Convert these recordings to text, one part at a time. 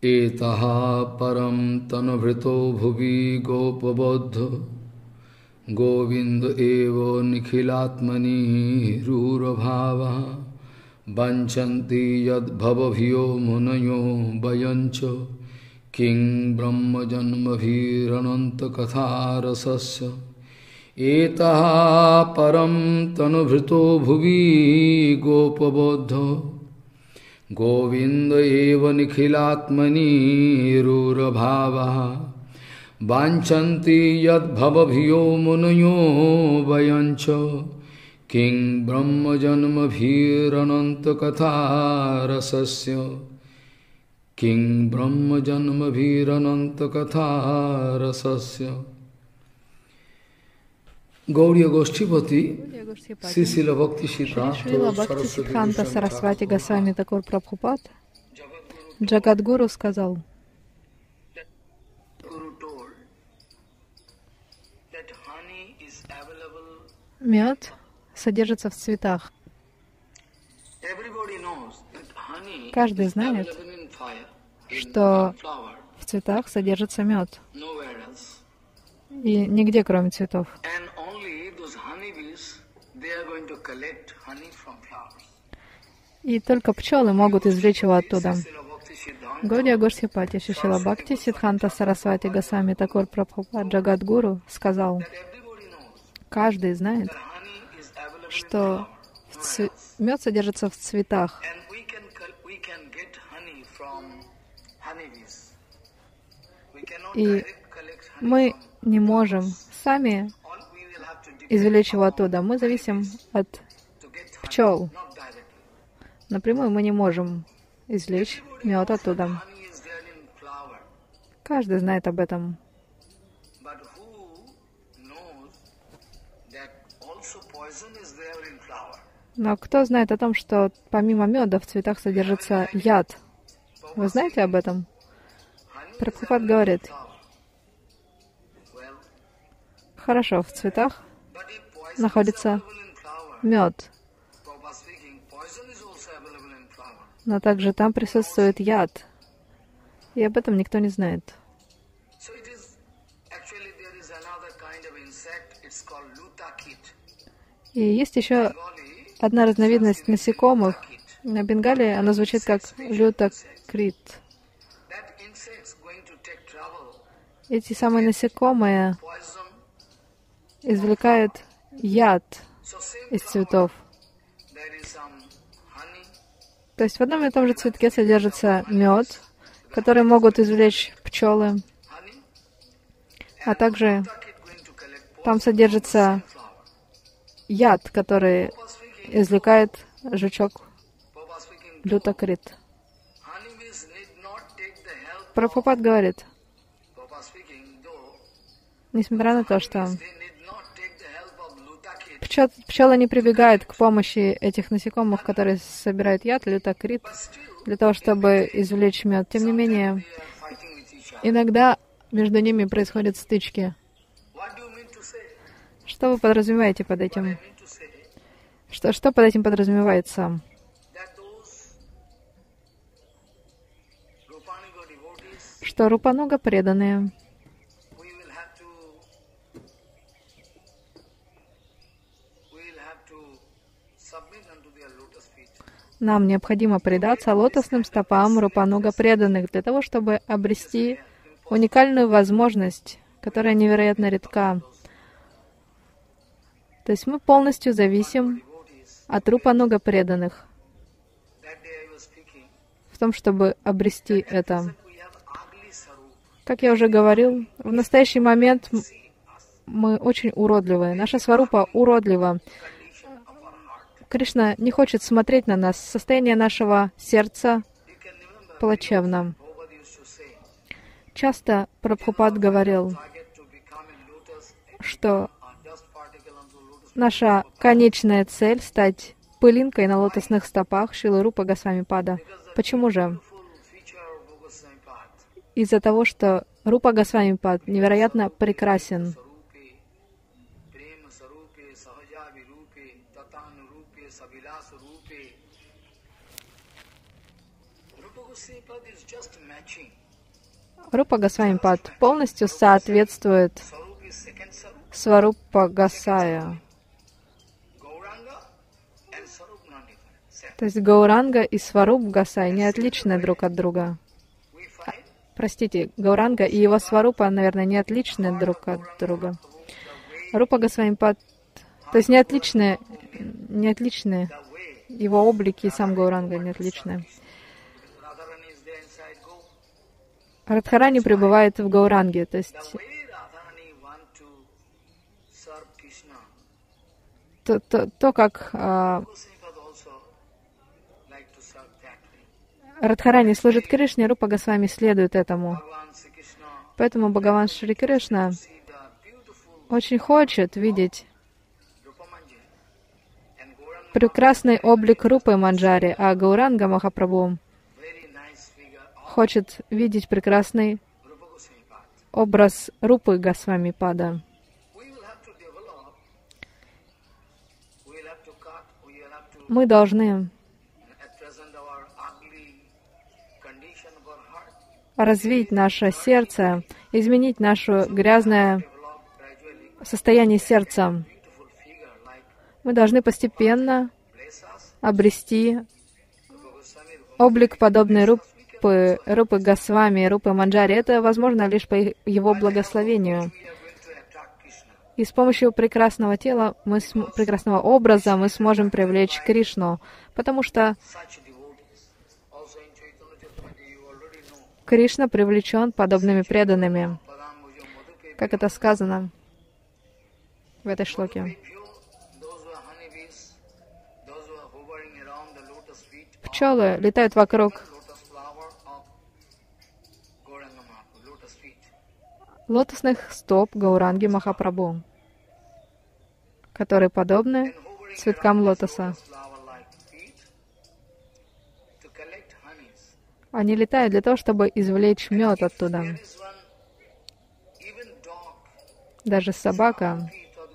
Etaha param tanvrito bhuvi gopabodho Govinda evo nikhilatmani rurabhava Vanchanti yad bhavabhyo munayo vayancho King brahma janma bhirananta katha rasasya Etaha param tanvrito bhuvi gopabodho Govinda eva nikhilatmani rurabhavaha Vanchanti yad bhavabhyo munayo vayancho King brahma janma bhirananta katha rasasya King brahma janma bhirananta katha rasasya Gauriya Goshtipati, Srila Bhakti Siddhanta Sarasвати Госвами Такур Прабхупад, Джагадгуру сказал, мед содержится в цветах. Каждый знает, что в цветах содержится мед. И нигде, кроме цветов. И только пчелы могут извлечь его оттуда. Гаудия Госхипати Шишила Бхакти Сиддханта Сарасвати Госвами Такур Прабхупад Джагадгуру сказал, каждый знает, что мед содержится в цветах. И мы не можем сами извлечь его оттуда. Мы зависим от пчел. Напрямую мы не можем извлечь мед оттуда. Каждый знает об этом. Но кто знает о том, что помимо меда в цветах содержится яд? Вы знаете об этом? Прабхупад говорит, хорошо, в цветах находится мед, но также там присутствует яд, и об этом никто не знает. И есть еще одна разновидность насекомых. На Бенгале она звучит как лютакрит. Эти самые насекомые извлекают яд из цветов. То есть в одном и том же цветке содержится мед, который могут извлечь пчелы, а также там содержится яд, который извлекает жучок лютакрит. Прабхупад говорит, несмотря на то, что пчелы не прибегают к помощи этих насекомых, которые собирают яд, лютакрит, для того, чтобы извлечь мед. Тем не менее, иногда между ними происходят стычки. Что вы подразумеваете под этим? Что под этим подразумевается? Что Рупануга преданные нам необходимо предаться лотосным стопам Рупануга преданных для того, чтобы обрести уникальную возможность, которая невероятно редка. То есть мы полностью зависим от Рупануга преданных в том, чтобы обрести это. Как я уже говорил, в настоящий момент мы очень уродливы. Наша сварупа уродлива. Кришна не хочет смотреть на нас. Состояние нашего сердца плачевно. Часто Прабхупад говорил, что наша конечная цель — стать пылинкой на лотосных стопах Шрилы Рупы Госвами Пада. Почему же? Из-за того, что Рупа Госвами Пад невероятно прекрасен. Рупа Госвами-пад полностью соответствует Сварупа Госая. То есть Гауранга и Сваруп Госай не отличны друг от друга. Простите, Гауранга и его Сварупа, наверное, не отличны друг от друга. Рупа Госвами-пад, то есть не отличны его облики, и сам Гауранга не отличны. Радхарани пребывает в Гауранге, то есть то как Радхарани служит Кришне, Рупа Госвами следует этому. Поэтому Бхагаван Шри Кришна очень хочет видеть прекрасный облик Рупы Манджари, а Гауранга Махапрабху хочет видеть прекрасный образ Рупы Госвами-пада. Мы должны развить наше сердце, изменить наше грязное состояние сердца. Мы должны постепенно обрести облик, подобный Рупы Госвами, Рупы Манджари. Это возможно лишь по его благословению. И с помощью прекрасного тела, прекрасного образа мы сможем привлечь Кришну, потому что Кришна привлечен подобными преданными, как это сказано в этой шлоке. Пчелы летают вокруг лотосных стоп Гауранги Махапрабху, которые подобны цветкам лотоса. Они летают для того, чтобы извлечь мед оттуда. Даже собака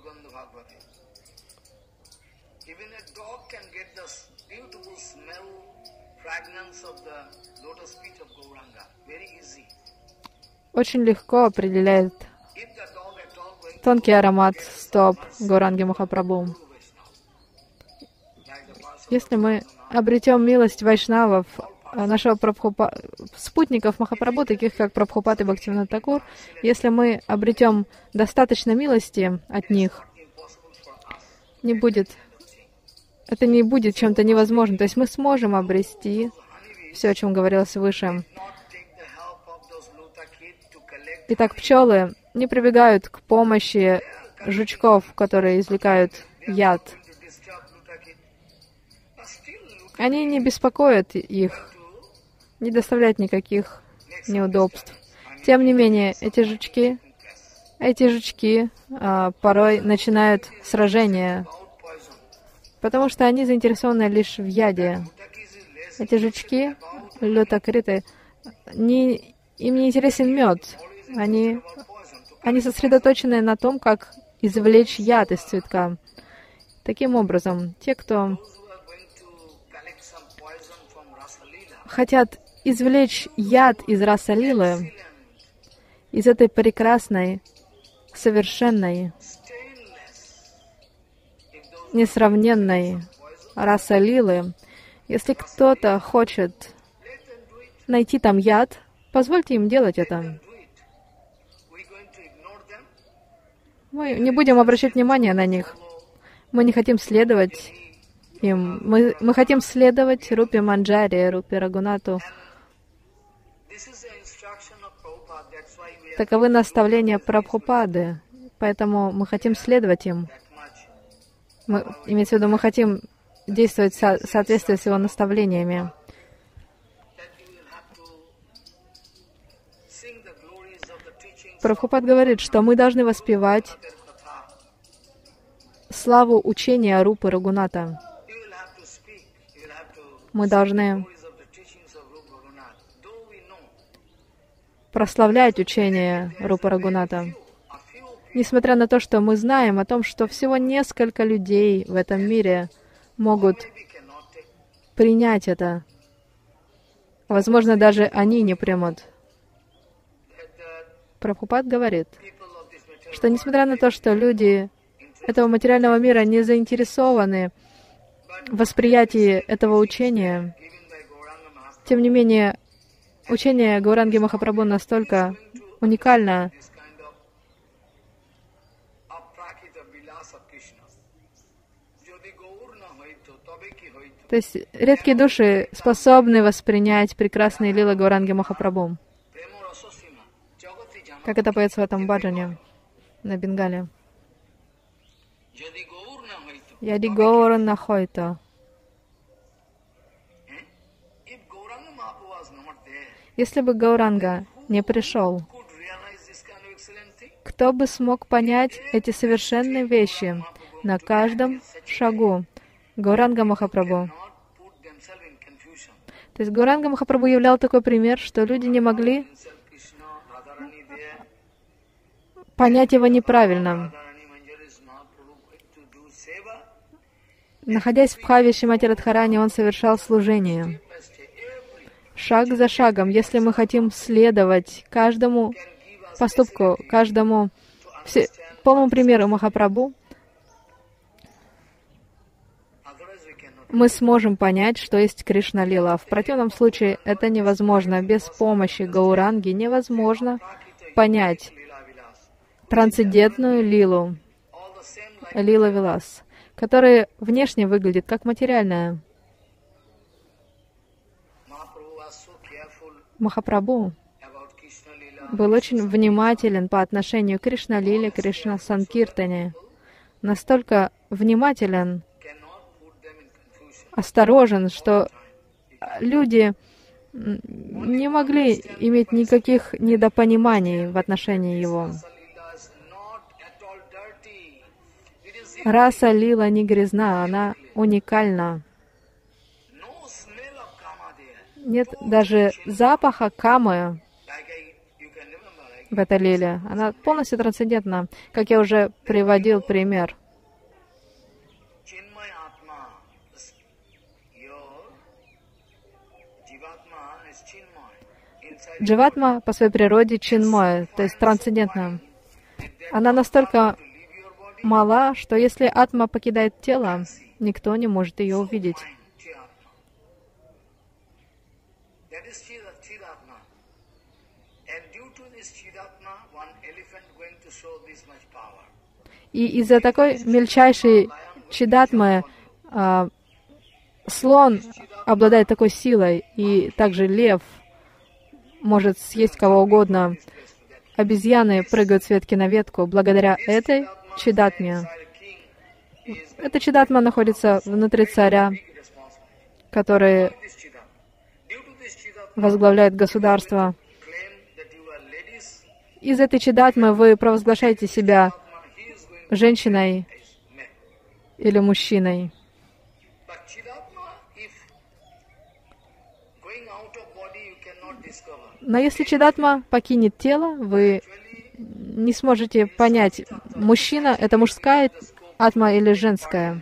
очень легко определяет тонкий аромат стоп Гауранги Махапрабху. Если мы обретем милость вайшнавов, нашего спутников Махапрабху, таких как Прабхупад и Бхактивинода Такур, если мы обретем достаточно милости от них, это не будет чем-то невозможным. То есть мы сможем обрести все, о чем говорилось выше. Итак, пчелы не прибегают к помощи жучков, которые извлекают яд. Они не беспокоят их, не доставляют никаких неудобств. Тем не менее, эти жучки порой начинают сражение, потому что они заинтересованы лишь в яде. Эти жучки, лютакриты, им не интересен мед. Они сосредоточены на том, как извлечь яд из цветка. Таким образом, те, кто хотят извлечь яд из Раса-лилы, из этой прекрасной, совершенной, несравненной Раса-лилы, если кто-то хочет найти там яд, позвольте им делать это. Мы не будем обращать внимания на них. Мы не хотим следовать им. Мы хотим следовать Рупе Манджари, Рупе Рагунату. Таковы наставления Прабхупады, поэтому мы хотим следовать им. Имеется в виду, мы хотим действовать в соответствии с его наставлениями. Прабхупад говорит, что мы должны воспевать славу учения Рупы Рагуната. Мы должны прославлять учение Рупы Рагуната. Несмотря на то, что мы знаем о том, что всего несколько людей в этом мире могут принять это. возможно, даже они не примут. Прабхупад говорит, что несмотря на то, что люди этого материального мира не заинтересованы в восприятии этого учения, тем не менее, учение Гауранги Махапрабху настолько уникально, то есть редкие души способны воспринять прекрасные лилы Гауранги Махапрабху, как это поется в этом баджане на Бенгале. Яди Гаур на хойто. Если бы Гауранга не пришел, кто бы смог понять эти совершенные вещи на каждом шагу? Гауранга Махапрабху. То есть Гауранга Махапрабху являл такой пример, что люди не могли понять его неправильно. Находясь в Бхаве Шримати Радхарани, он совершал служение. Шаг за шагом, если мы хотим следовать каждому поступку, каждому полному примеру Махапрабху, мы сможем понять, что есть Кришна-лила. В противном случае это невозможно. Без помощи Гауранги невозможно понять трансцендентную лилу, лила-вилас, которая внешне выглядит как материальная. Махапрабху был очень внимателен по отношению к Кришна-лиле, Кришна-санкиртане. Настолько внимателен, осторожен, что люди не могли иметь никаких недопониманий в отношении его. Раса лила не грязна, она уникальна. Нет даже запаха камы в этой лиле. Она полностью трансцендентна, как я уже приводил пример. Дживатма по своей природе чинмоя, то есть трансцендентна. Она настолько мала, что если атма покидает тело, никто не может ее увидеть. И из-за такой мельчайшей чидатмы слон обладает такой силой, и также лев может съесть кого угодно. Обезьяны прыгают с ветки на ветку благодаря этой чидатме. Эта чидатма находится внутри царя, который возглавляет государство. Из этой чидатмы вы провозглашаете себя женщиной или мужчиной. Но если чидатма покинет тело, вы не сможете понять, мужчина — это мужская атма или женская.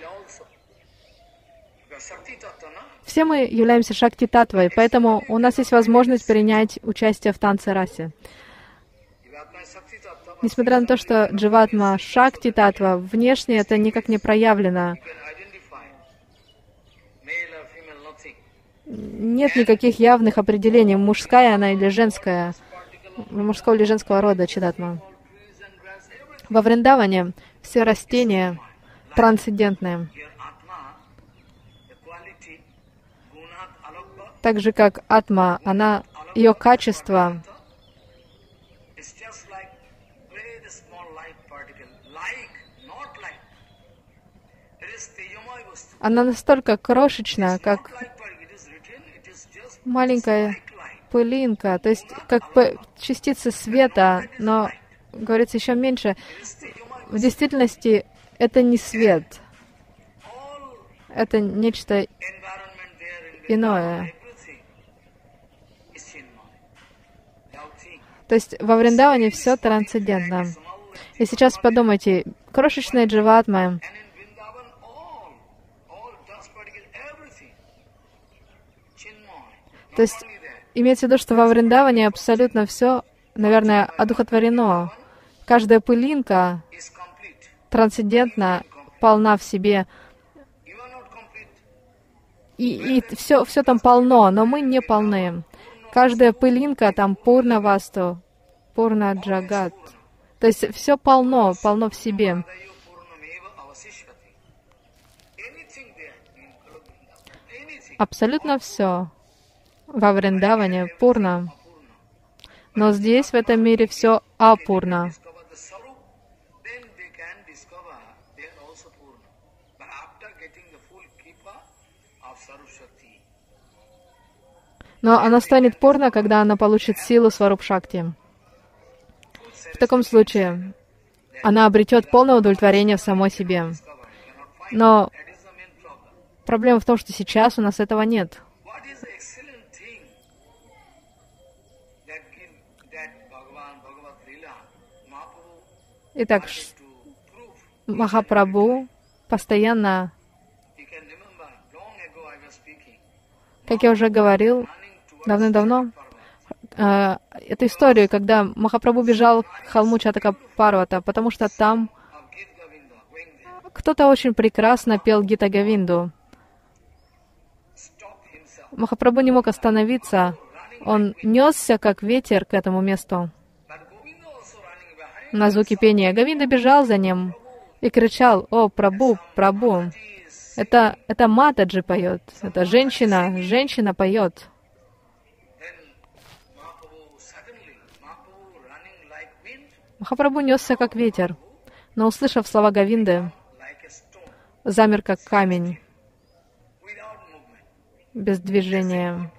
Все мы являемся шакти-татвой, поэтому у нас есть возможность принять участие в танце-расе. Несмотря на то, что дживатма шакти-татва, внешне это никак не проявлено. Нет никаких явных определений, мужская она или женская, мужского или женского рода чидатма. Во Вриндаване все растения трансцендентные. Так же, как атма, ее качество она настолько крошечна, как маленькая пылинка, то есть как частица света, но, говорится, еще меньше. В действительности это не свет, это нечто иное. То есть во Вриндаване все трансцендентно. И сейчас подумайте, крошечная дживатма, То есть имеется в виду, что во Вриндаване абсолютно все, наверное, одухотворено. Каждая пылинка трансцендентна, полна в себе. И все там полно, но мы не полны. Каждая пылинка там пурна васту, пурна джагат. То есть все полно в себе. Абсолютно все во Вриндаване пурна. Но здесь, в этом мире, все апурна. Но она станет пурна, когда она получит силу Сварупшакти. В таком случае она обретет полное удовлетворение в самой себе. Но проблема в том, что сейчас у нас этого нет. Итак, Махапрабху постоянно, как я уже говорил давным-давно, эту историю, когда Махапрабху бежал к холму Чатака Парвата, потому что там кто-то очень прекрасно пел Гита Говинду. Махапрабху не мог остановиться, он несся как ветер к этому месту. На звуки пения Говинда бежал за ним и кричал: «О, Прабху, Прабху!» Это Матаджи поет, это женщина поет. Махапрабху несся как ветер, но, услышав слова Говинды, замер как камень, без движения.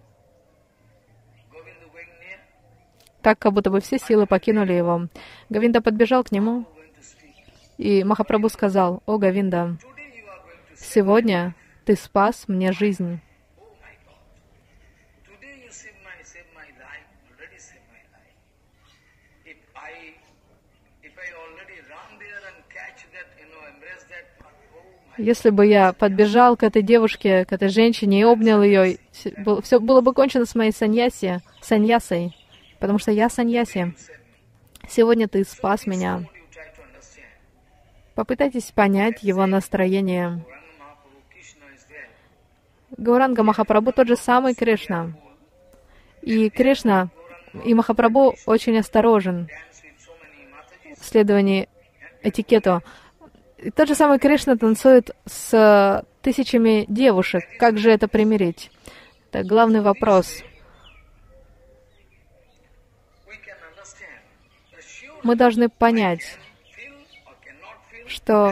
Так, как будто бы все силы покинули его. Говинда подбежал к нему, и Махапрабху сказал: «О, Говинда, сегодня ты спас мне жизнь». Если бы я подбежал к этой девушке, к этой женщине и обнял ее, все было бы кончено с моей саньясой, потому что я саньяси. Сегодня ты спас меня. Попытайтесь понять его настроение. Гауранга Махапрабху тот же самый Кришна. И Кришна, и Махапрабху очень осторожен в следовании этикету. И тот же самый Кришна танцует с тысячами девушек. Как же это примирить? Это главный вопрос. Мы должны понять, что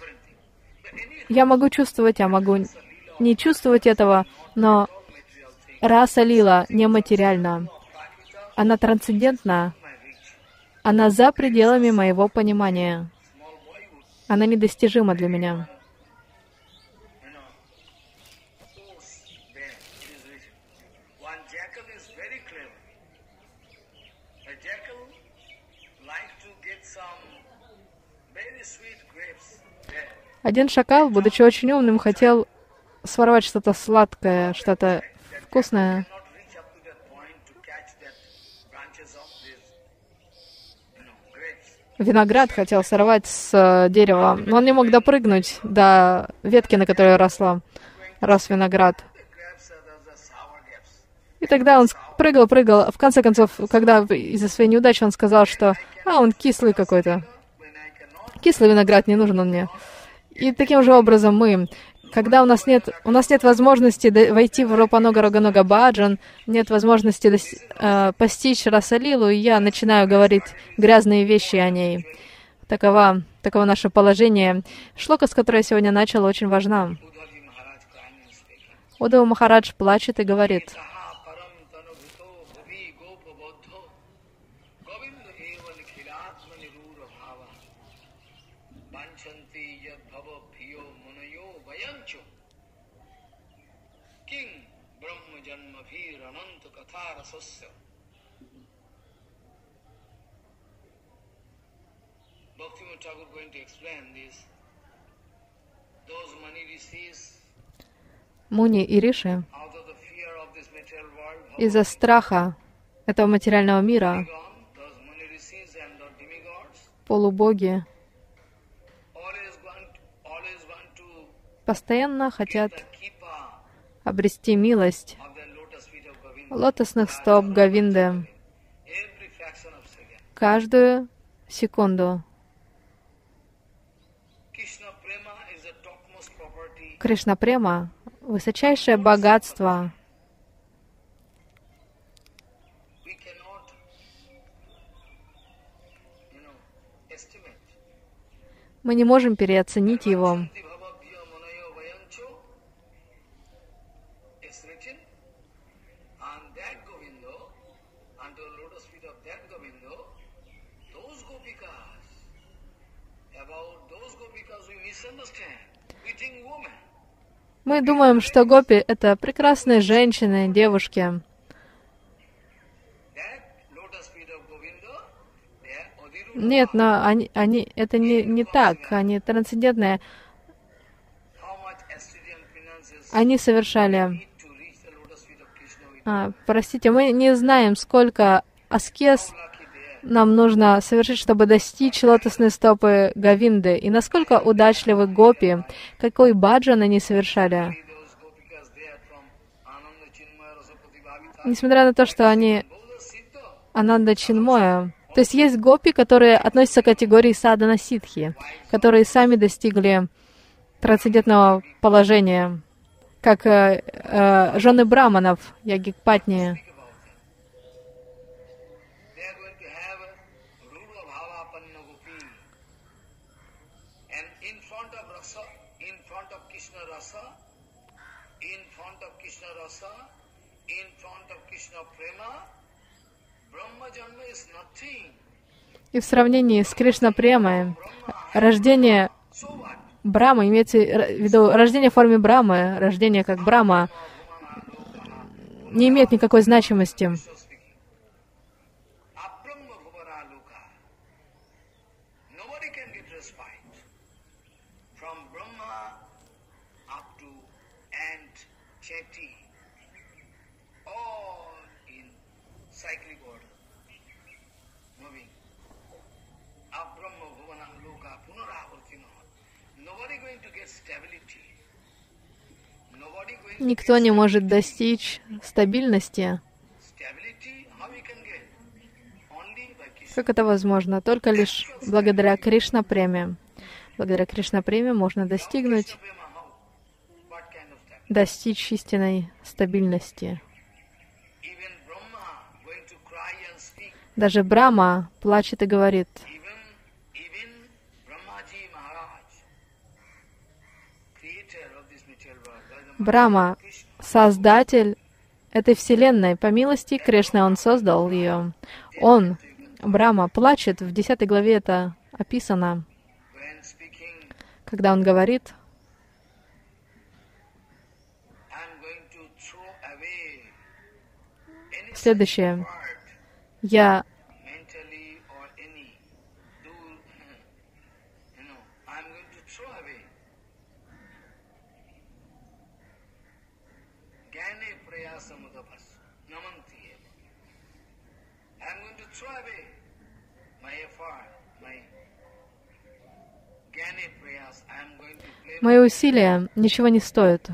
я могу чувствовать, я могу не чувствовать этого, но раса лила нематериальна. Она трансцендентна. Она за пределами моего понимания. Она недостижима для меня. Один шакал, будучи очень умным, хотел своровать что-то сладкое, что-то вкусное. Виноград хотел сорвать с дерева, но он не мог допрыгнуть до ветки, на которой рос виноград. И тогда он прыгал. В конце концов, когда из-за своей неудачи он сказал, что он кислый какой-то. Кислый виноград, не нужен он мне. И таким же образом мы, когда у нас нет возможности войти в Рупануга Рагануга Баджан, нет возможности постичь Расалилу, и я начинаю говорить грязные вещи о ней. Таково наше положение. Шлока, с которой я сегодня начал, очень важна. Удава Махарадж плачет и говорит: Муни и Риши из-за страха этого материального мира полубоги постоянно хотят обрести милость лотосных стоп Говинды каждую секунду. Кришна Према — высочайшее богатство. Мы не можем переоценить его. Мы думаем, что гопи — это прекрасные женщины, девушки. Нет, но они это не так, они трансцендентные. Они совершали... простите, мы не знаем, сколько аскез нам нужно совершить, чтобы достичь лотосной стопы Говинды, и насколько удачливы гопи, какой баджан они совершали. Несмотря на то, что они Ананда Чинмоя. То есть есть гопи, которые относятся к категории садхана ситхи, которые сами достигли трансцендентного положения, как жены браманов, ягикпатни. И в сравнении с Кришна Премой, рождение Брамы, имеется в виду рождение в форме Брамы, рождение как Брама, не имеет никакой значимости. Никто не может достичь стабильности. Как это возможно? Только лишь благодаря Кришна Преме. Благодаря Кришна Преме можно достичь истинной стабильности. Даже Брахма плачет и говорит: Брахма, создатель этой вселенной, по милости Кришны он создал ее. Он, Брахма, плачет, в 10 главе это описано, когда он говорит: следующее: я мои усилия ничего не стоят.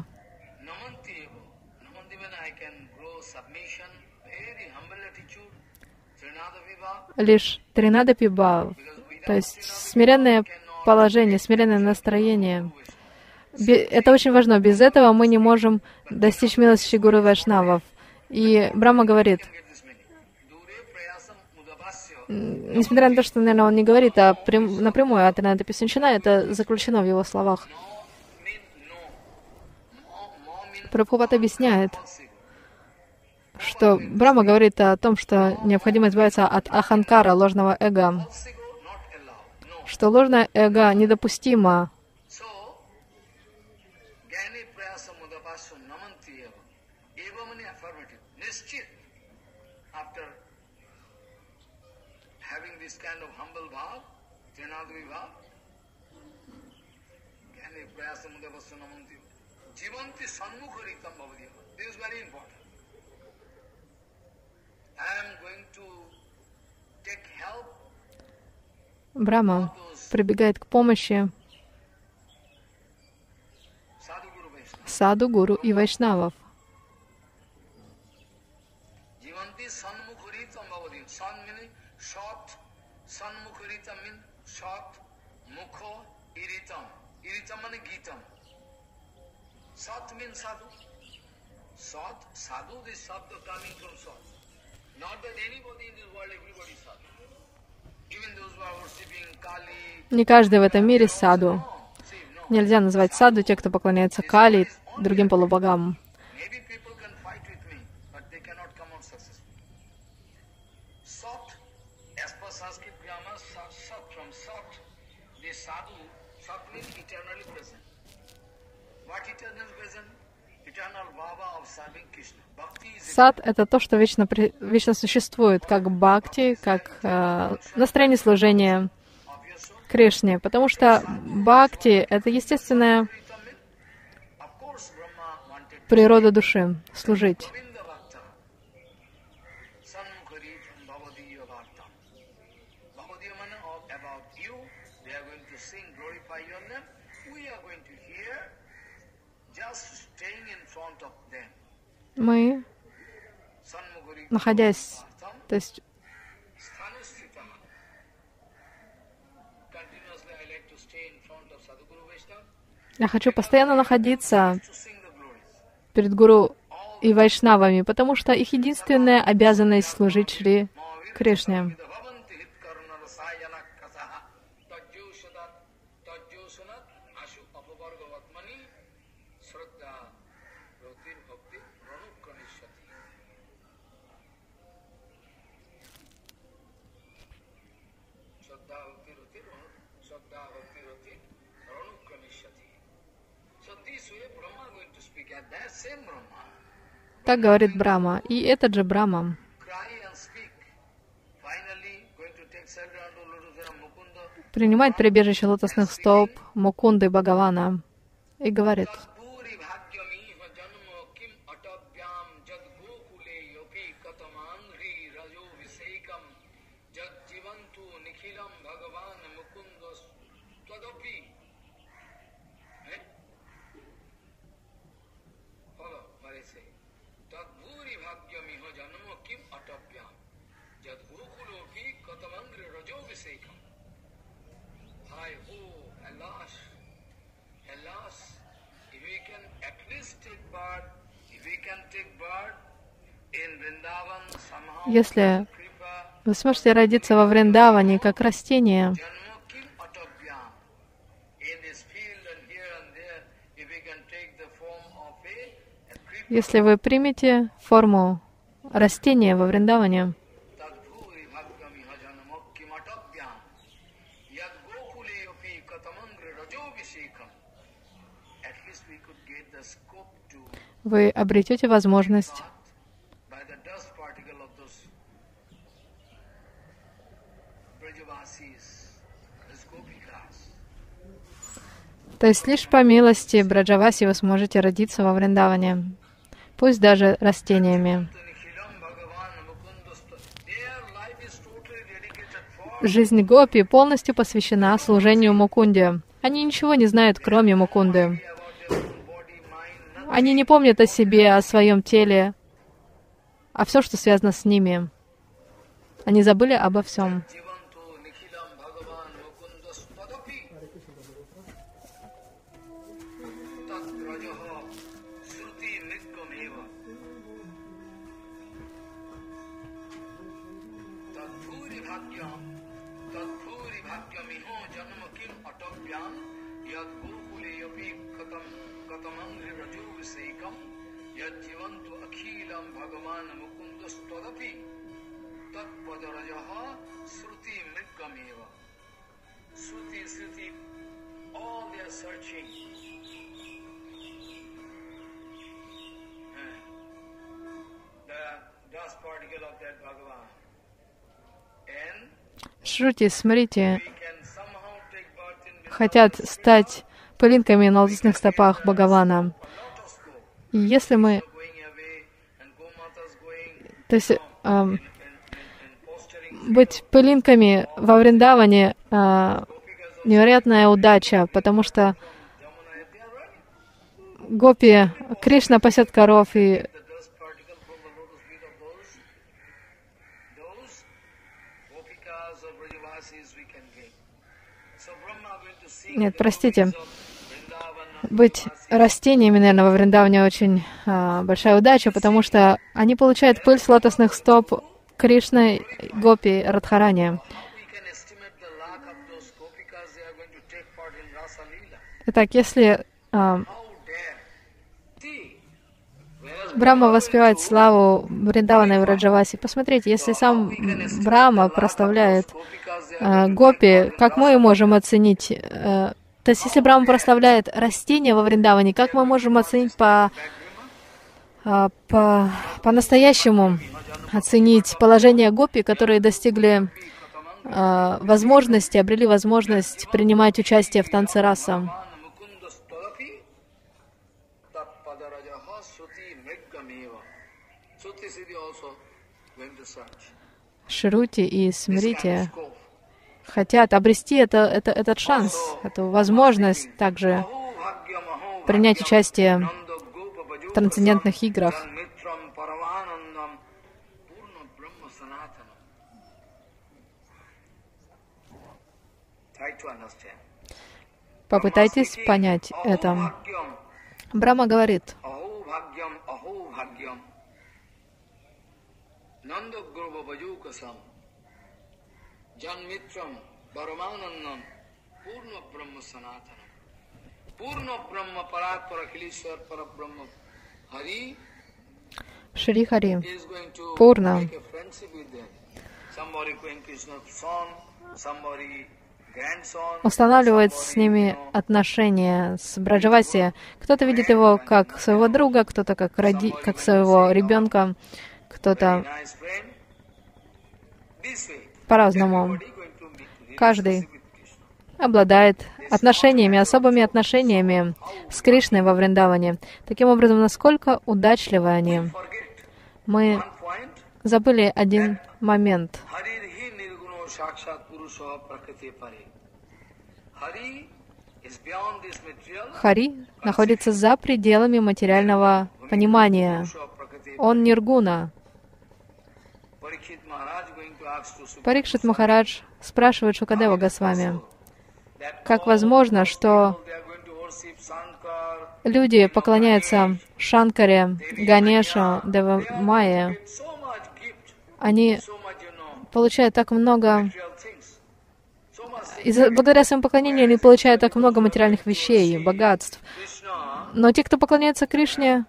Лишь тринадапи-бхав, то есть смиренное положение, смиренное настроение. Это очень важно. Без этого мы не можем достичь милости Гуру Вайшнавов. И Брахма говорит, несмотря на то, что, наверное, он не говорит напрямую о Тринадапи Сунчина, это заключено в его словах. Прабхупад объясняет, что Брахма говорит о том, что необходимо избавиться от аханкара, ложного эго, что ложное эго недопустимо. Брахма прибегает к помощи саду, гуру и вайшнавов. Не каждый в этом мире саду. Нельзя назвать саду тех, кто поклоняется Кали, другим полубогам. Сад — это то, что вечно существует, как бхакти, как настроение служения Кришне. Потому что бхакти — это естественная природа души — служить. Мы, находясь, то есть я хочу постоянно находиться перед Гуру и Вайшнавами, потому что их единственная обязанность — служить Шри Кришне. Так говорит Брахма. И этот же Брахма принимает прибежище лотосных стоп Мукунды Бхагавана и говорит: если вы сможете родиться во Вриндаване как растение, если вы примете форму растения во Вриндаване, вы обретете возможность то есть лишь по милости Браджаваси вы сможете родиться во Вриндаване, пусть даже растениями. Жизнь гопи полностью посвящена служению Мукунде. Они ничего не знают, кроме Мукунды. Они не помнят о себе, о своем теле, а все, что связано с ними. Они забыли обо всем. Шрути, Смрити хотят стать пылинками на лотосных стопах Бхагавана. И если мы... То есть Быть пылинками во Вриндаване невероятная удача, потому что гопи, Кришна пасет коров, и нет, простите, быть растениями, наверное, во Вриндаване очень большая удача, потому что они получают пыль с лотосных стоп Кришны, Гопи, Радхарани. Итак, если Брахма воспевает славу Вриндавана и Враджаваси, посмотрите, если сам Брахма прославляет Гопи, как мы можем оценить? То есть, если Брахма прославляет растения во Вриндаване, как мы можем оценить по-настоящему оценить положение Гопи, которые достигли возможности, обрели возможность принимать участие в танце раса? Шрути и Смрити хотят обрести этот шанс, эту возможность также принять участие в трансцендентных играх. Попытайтесь понять это. Брахма говорит: Шри Хари, Пурна, устанавливает с ними отношения с Браджаваси. Кто-то видит его как своего друга, кто-то как своего ребенка, кто-то по-разному. Каждый обладает отношениями, особыми отношениями с Кришной во Вриндаване. Таким образом, насколько удачливы они. Мы забыли один момент. Хари находится за пределами материального понимания. Он ниргуна. Парикшит Махарадж спрашивает Шукадева Госвами, как возможно, что люди поклоняются Шанкаре, Ганешу, Девамайе. Они получают так много... Благодаря своему поклонению они получают так много материальных вещей, богатств. Но те, кто поклоняется Кришне,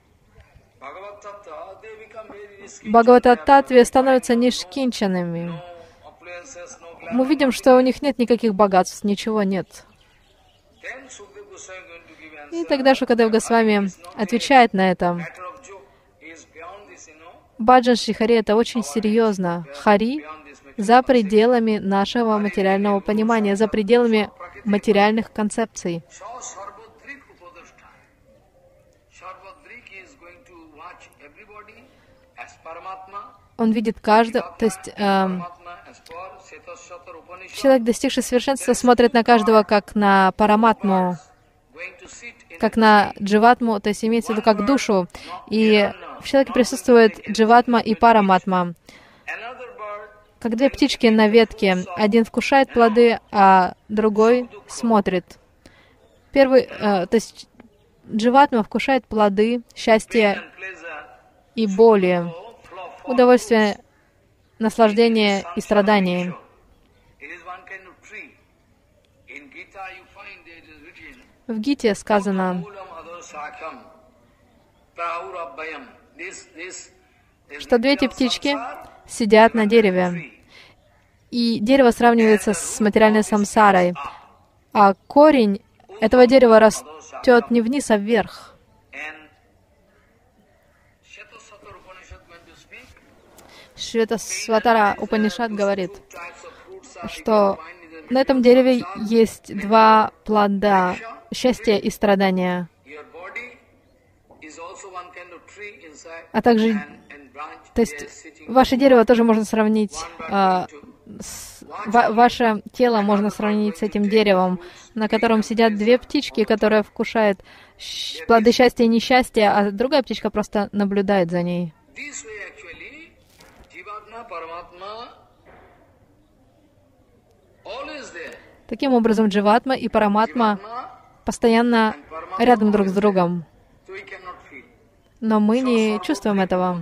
Бхагавата-таттве, становятся нишкинчанами. Мы видим, что у них нет никаких богатств, ничего нет. И тогда Шукадев Госвами отвечает на это. Баджан Шри Хари — это очень серьезно. Хари за пределами нашего материального понимания, за пределами материальных концепций. Он видит каждого, то есть человек, достигший совершенства, смотрит на каждого как на параматму, как на дживатму, то есть имеется в виду как душу. И в человеке присутствует дживатма и параматма. Как две птички на ветке. Один вкушает плоды, а другой смотрит. Первый, то есть дживатма вкушает плоды счастья и боли, удовольствие, наслаждение и страдания. В Гите сказано, что две эти птички сидят на дереве, и дерево сравнивается с материальной самсарой, а корень этого дерева растет не вниз, а вверх. Шветасватара Упанишад говорит, что на этом дереве есть два плода — счастье и страдания. А также То есть ваше дерево тоже можно сравнить, ваше тело можно сравнить с этим деревом, на котором сидят две птички, которые вкушают плоды счастья и несчастья, а другая птичка просто наблюдает за ней. Таким образом, Дживатма и Параматма постоянно рядом друг с другом. Но мы не чувствуем этого.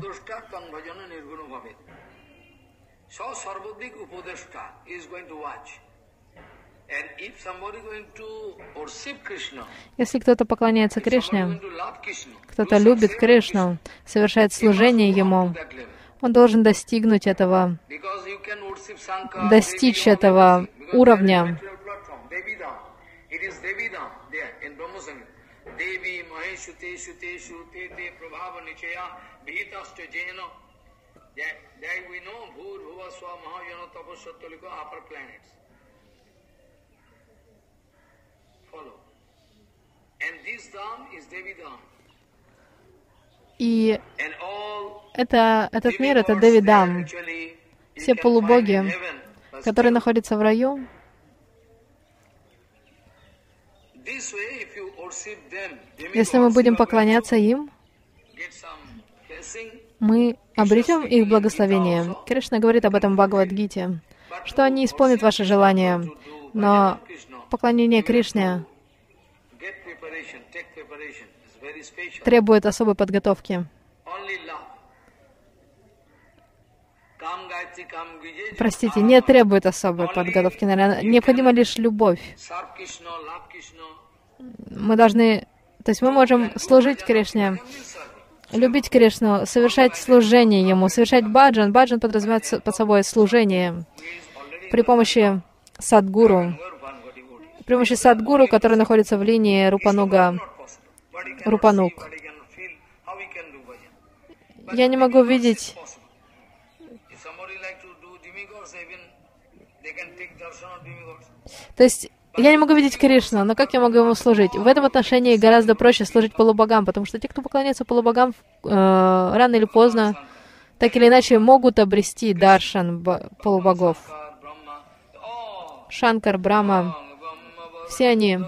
Если кто-то поклоняется Кришне, кто-то любит Кришну, совершает служение Ему, он должен достичь этого уровня. И этот мир — это Девидам. Все полубоги, которые находятся в раю, если мы будем поклоняться им, мы обретем их благословение. Кришна говорит об этом в Бхагавад-гите, что они исполнят ваши желания, но поклонение Кришне требует особой подготовки. Простите, не требует особой подготовки, наверное. Необходима лишь любовь. Мы должны... То есть мы можем служить Кришне, любить Кришну, совершать служение Ему, совершать баджан. Баджан подразумевает под собой служение при помощи садгуру. При помощи садгуру, который находится в линии Рупануг. Я не могу видеть... То есть я не могу видеть Кришну, но как я могу Ему служить? В этом отношении гораздо проще служить полубогам, потому что те, кто поклоняется полубогам, рано или поздно, так или иначе, могут обрести даршан полубогов. Шанкар, Брахма, все они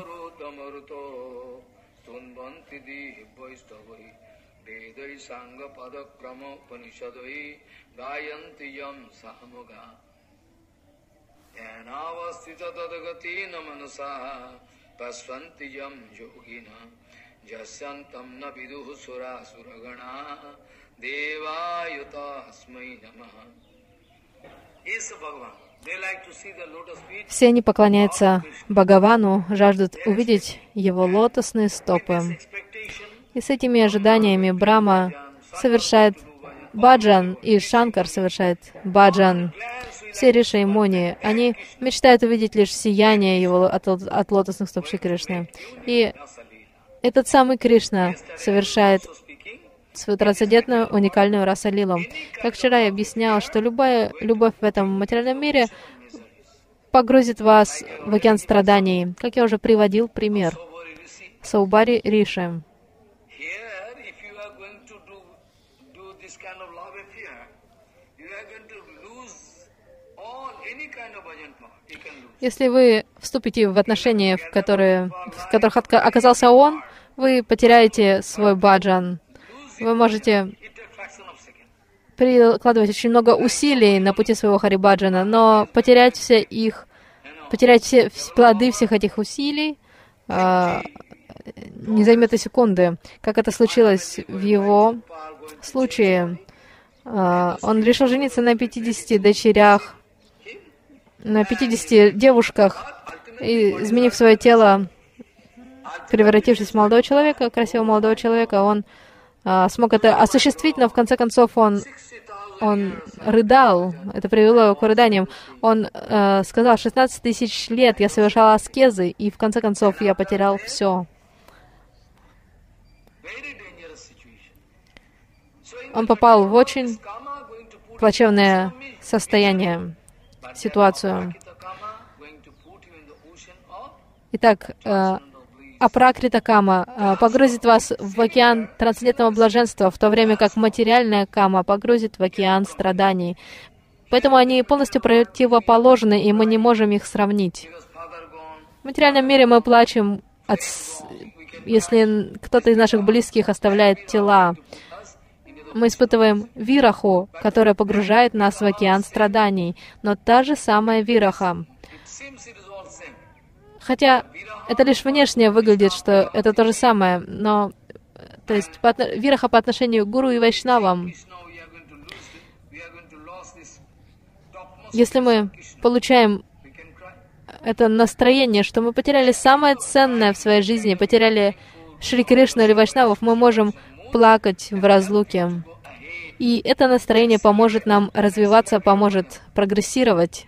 все они поклоняются Бхагавану, жаждут увидеть Его лотосные стопы. И с этими ожиданиями Брахма совершает баджан, и Шанкар совершает баджан. Все риши и муни, они мечтают увидеть лишь сияние Его от лотосных стоп Шри Кришны. И этот самый Кришна совершает свою трансцендентную, уникальную раса-лилу. Как вчера я объяснял, что любая любовь в этом материальном мире погрузит вас в океан страданий. Как я уже приводил пример. Саубари Риши. Если вы вступите в отношения, в которых оказался он, вы потеряете свой баджан. Вы можете прикладывать очень много усилий на пути своего харибаджана, но потерять все плоды всех этих усилий не займет и секунды. Как это случилось в его случае. Он решил жениться на 50 дочерях, на 50 девушках, и, изменив свое тело, превратившись в молодого человека, красивого молодого человека, он смог это осуществить, но в конце концов он рыдал, это привело его к рыданиям. Он сказал: 16 тысяч лет я совершал аскезы, и в конце концов я потерял все. Он попал в очень плачевное состояние, ситуацию. Итак, апракрита кама погрузит вас в океан трансцендентного блаженства, в то время как материальная кама погрузит в океан страданий. Поэтому они полностью противоположны, и мы не можем их сравнить. В материальном мире мы плачем, если кто-то из наших близких оставляет тела. Мы испытываем вираху, которая погружает нас в океан страданий. Но та же самая вираха. Хотя это лишь внешне выглядит, что это то же самое, но то есть вираха по отношению к гуру и вайшнавам. Если мы получаем это настроение, что мы потеряли самое ценное в своей жизни, потеряли Шри Кришну или вайшнавов, мы можем плакать в разлуке. И это настроение поможет нам развиваться, поможет прогрессировать,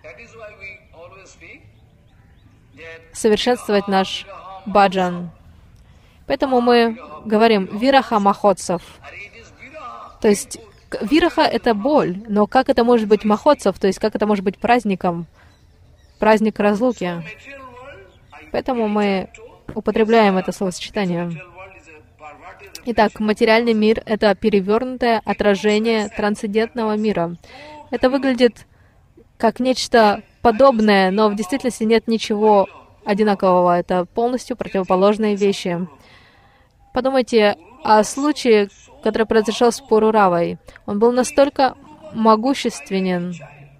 совершенствовать наш баджан. Поэтому мы говорим «вираха махотсав». То есть вираха — это боль, но как это может быть махотсав, то есть как это может быть праздником, праздник разлуки? Поэтому мы употребляем это словосочетание. Итак, материальный мир — это перевернутое отражение трансцендентного мира. Это выглядит как нечто подобное, но в действительности нет ничего одинакового. Это полностью противоположные вещи. Подумайте о случае, который произошел с Пуруравой. Он был настолько могущественен,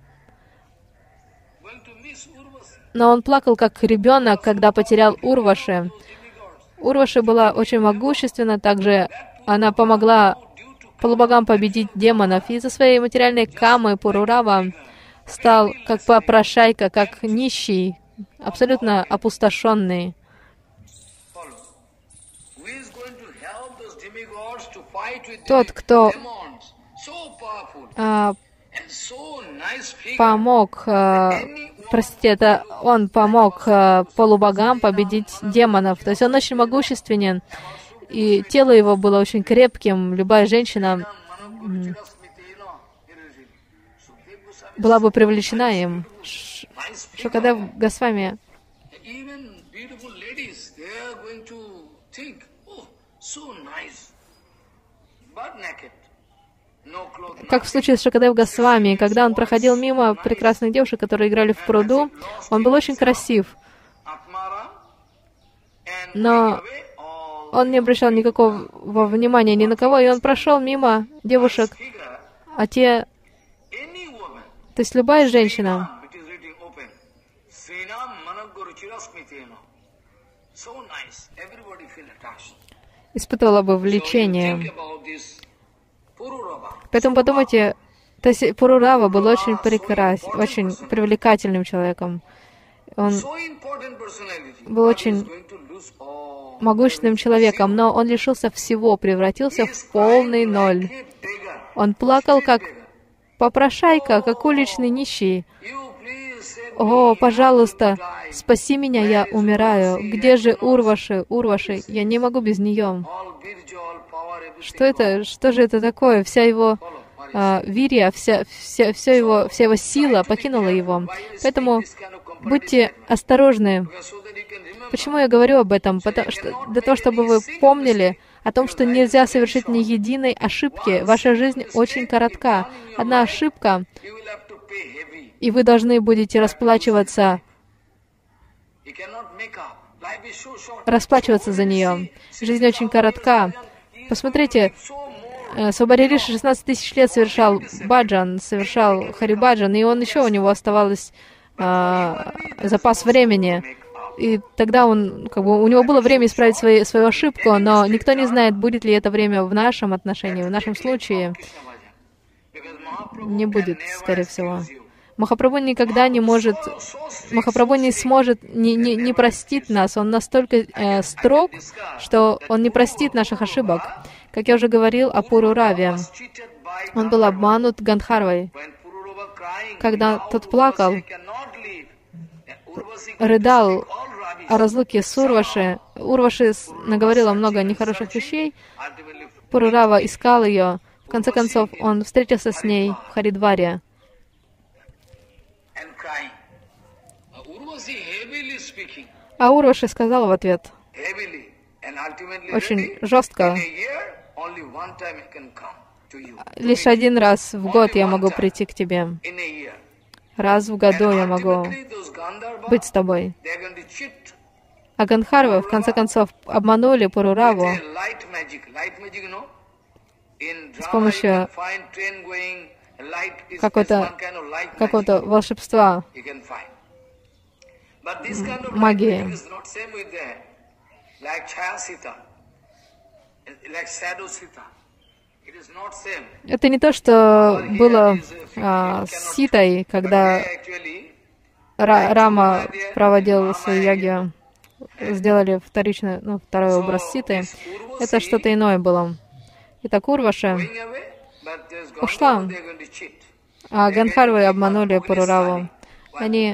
но он плакал как ребенок, когда потерял Урваши. Урваши была очень могущественна, также она помогла полубогам победить демонов. И из-за своей материальной камы Пурурава стал как попрошайка, как нищий, абсолютно опустошенный. Тот, кто помог, простите, он помог полубогам победить демонов. То есть он очень могущественен, и тело его было очень крепким. Любая женщина была бы привлечена им. Шукадев Госвами как в случае с Шукадев Госвами, когда он проходил мимо прекрасных девушек, которые играли в пруду, он был очень красив, но он не обращал никакого внимания ни на кого, и он прошел мимо девушек, а те, то есть любая женщина, испытывала бы влечение. Поэтому подумайте, то есть Пурурава был очень прекрасен, очень привлекательным человеком. Он был очень могущественным человеком, но он лишился всего, превратился в полный ноль. Он плакал как попрошайка, как уличный нищий. «О, пожалуйста, спаси меня, я умираю. Где же Урваши? Урваши, я не могу без нее». Что это? Что же это такое? Вся его вирья, вся его сила покинула его. Поэтому будьте осторожны. Почему я говорю об этом? Для того, чтобы вы помнили о том, что нельзя совершить ни единой ошибки. Ваша жизнь очень коротка. Одна ошибка, и вы должны будете расплачиваться за нее. Жизнь очень коротка. Посмотрите, Свабари Риши 16 тысяч лет совершал баджан, совершал харибаджан, и он еще у него оставалось запас времени. И тогда он, у него было время исправить свою ошибку, но никто не знает, будет ли это время в нашем отношении, в нашем случае. Не будет, скорее всего. Махапрабху никогда не может, Махапрабху не сможет, не простит нас. Он настолько строг, что он не простит наших ошибок. Как я уже говорил о Пурураве, он был обманут Гандхарвой. Когда тот плакал, рыдал о разлуке с Урваши, Урваши наговорила много нехороших вещей, Пурурава искал ее. В конце концов, он встретился с ней в Харидваре. А Урваши сказал в ответ: очень жестко. Лишь один раз в год я могу прийти к тебе. Раз в году я могу быть с тобой. А Гандхарвы, в конце концов, обманули Пурураву с помощью какого-то волшебства, магии. Это не то, что было с Ситой, когда Рама проводил свою ягью, сделали второй образ Ситы. Это что-то иное было. Итак, Урваша ушла, а Гандхарвы обманули Пурураву. Они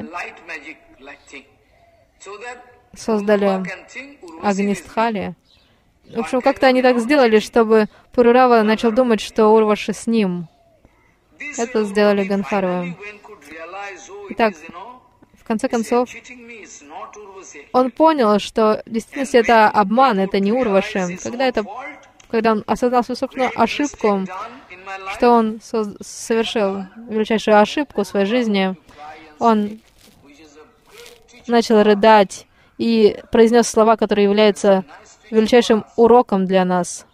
создали Агнистхали. В общем, как-то они так сделали, чтобы Пурурава начал думать, что Урваши с ним. Это сделали Гандхарвы. Итак, в конце концов, он понял, что в действительности это обман, это не Урваши. Когда он осознал свою собственную ошибку, что он совершил величайшую ошибку в своей жизни, он начал рыдать и произнес слова, которые являются величайшим уроком для нас.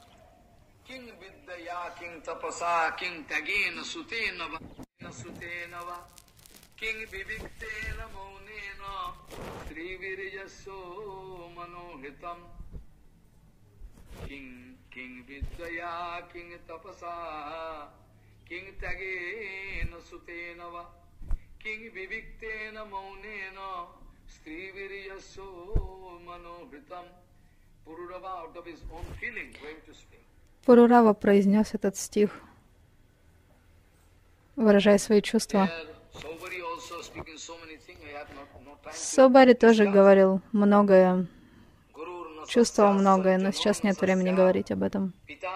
Пурурава произнес этот стих, выражая свои чувства. Собари тоже говорил многое, чувствовал многое, но сейчас нет времени говорить об этом.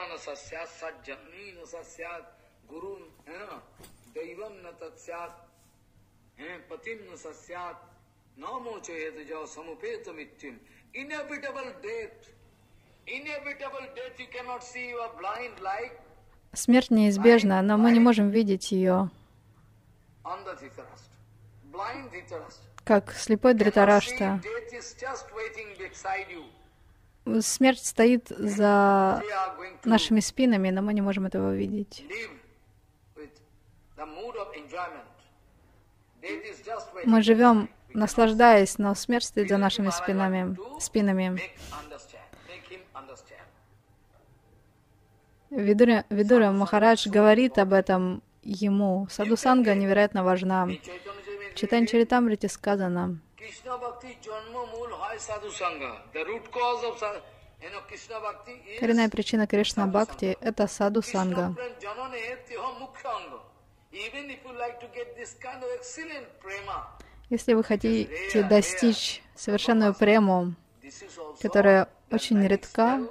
Смерть неизбежна, но мы не можем видеть ее, как слепой Дритарашта. Смерть стоит за нашими спинами, но мы не можем этого видеть. Мы живем, наслаждаясь, но смерть стоит за нашими спинами. Видура Махарадж говорит об этом ему. Садхусанга невероятно важна. В Чайтанья Чаритамрите сказано: коренная причина Кришна Бхакти — это садхусанга. Если вы хотите достичь совершенную прему, которая очень редка,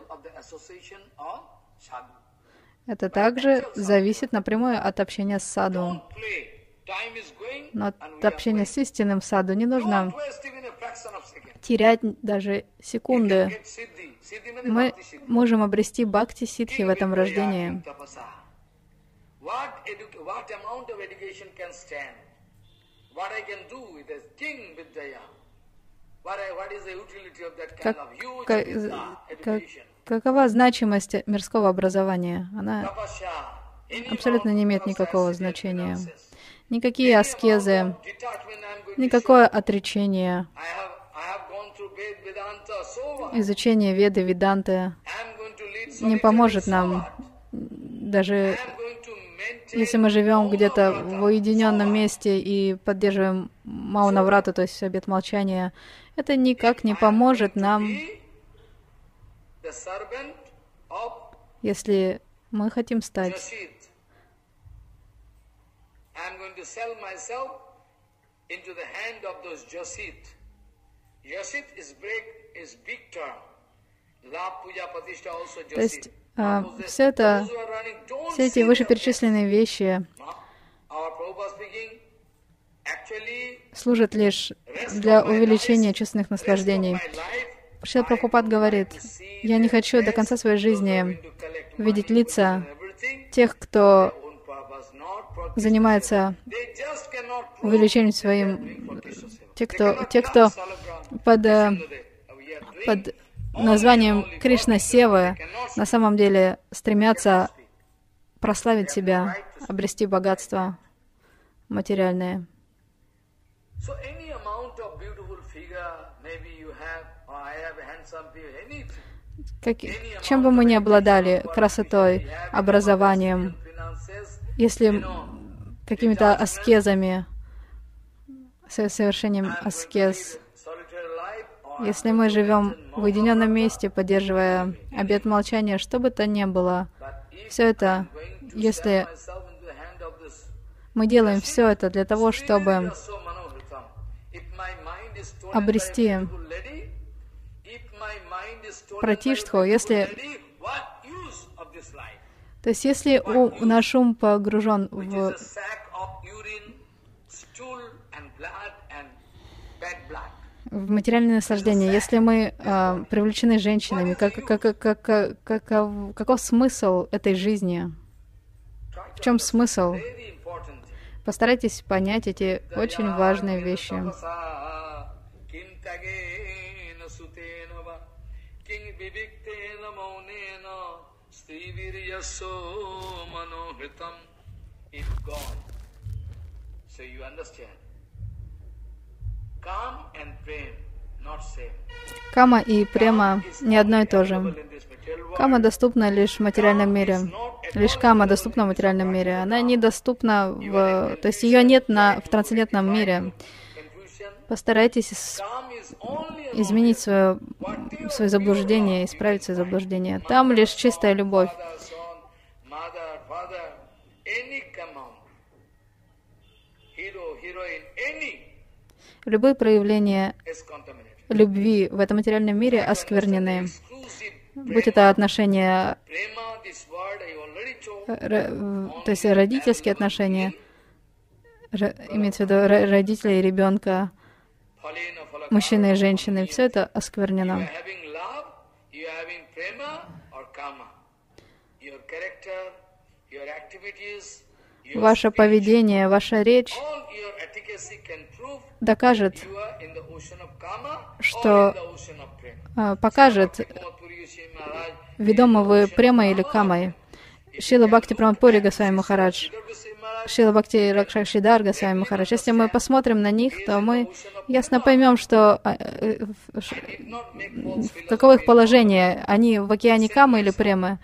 это также зависит напрямую от общения с саду. Но от общения с истинным саду не нужно терять даже секунды. Мы можем обрести бхакти сиддхи в этом рождении. Какова значимость мирского образования? Она абсолютно не имеет никакого значения. Никакие аскезы, никакое отречение, изучение Веды, Веданты не поможет нам, даже если мы живем где-то в уединенном месте и поддерживаем маунаврату, то есть обет молчания. Это никак не поможет нам, если мы хотим стать То есть все эти вышеперечисленные вещи служат лишь для увеличения чувственных наслаждений. Шрила Прабхупад говорит, я не хочу до конца своей жизни видеть лица тех, кто занимается увеличением своим, те, кто под названием Кришна Севы на самом деле стремятся прославить себя, обрести богатство материальное. Чем бы мы ни обладали, красотой, образованием, если какими-то аскезами, совершением аскез, если мы живем в уединенном месте, поддерживая обет молчания, что бы то ни было, все это, если мы делаем все это для того, чтобы обрести пратиштху, то есть если наш ум погружен в материальное наслаждение, если мы привлечены женщинами, каков смысл этой жизни? В чем смысл? Постарайтесь понять эти очень важные вещи. Кама и према не одно и то же. Кама доступна лишь в материальном мире. Лишь кама доступна в материальном мире. Она недоступна то есть ее нет в трансцендентном мире. Постарайтесь изменить свое заблуждение, исправить свое заблуждение. Там лишь чистая любовь. Любые проявления любви в этом материальном мире осквернены. Будь это отношения, то есть родительские отношения, имеется в виду родители и ребенка, мужчины и женщины, все это осквернено. Ваше поведение, ваша речь докажет, что покажет, ведомы вы премой или камой. Шрила Бхакти Прамод Пури Госвами Махарадж, Шрила Бхакти Ракшакшидар Госвами Махарадж. Если мы посмотрим на них, то мы ясно поймем, что каково их положение. Они в океане камы или премы.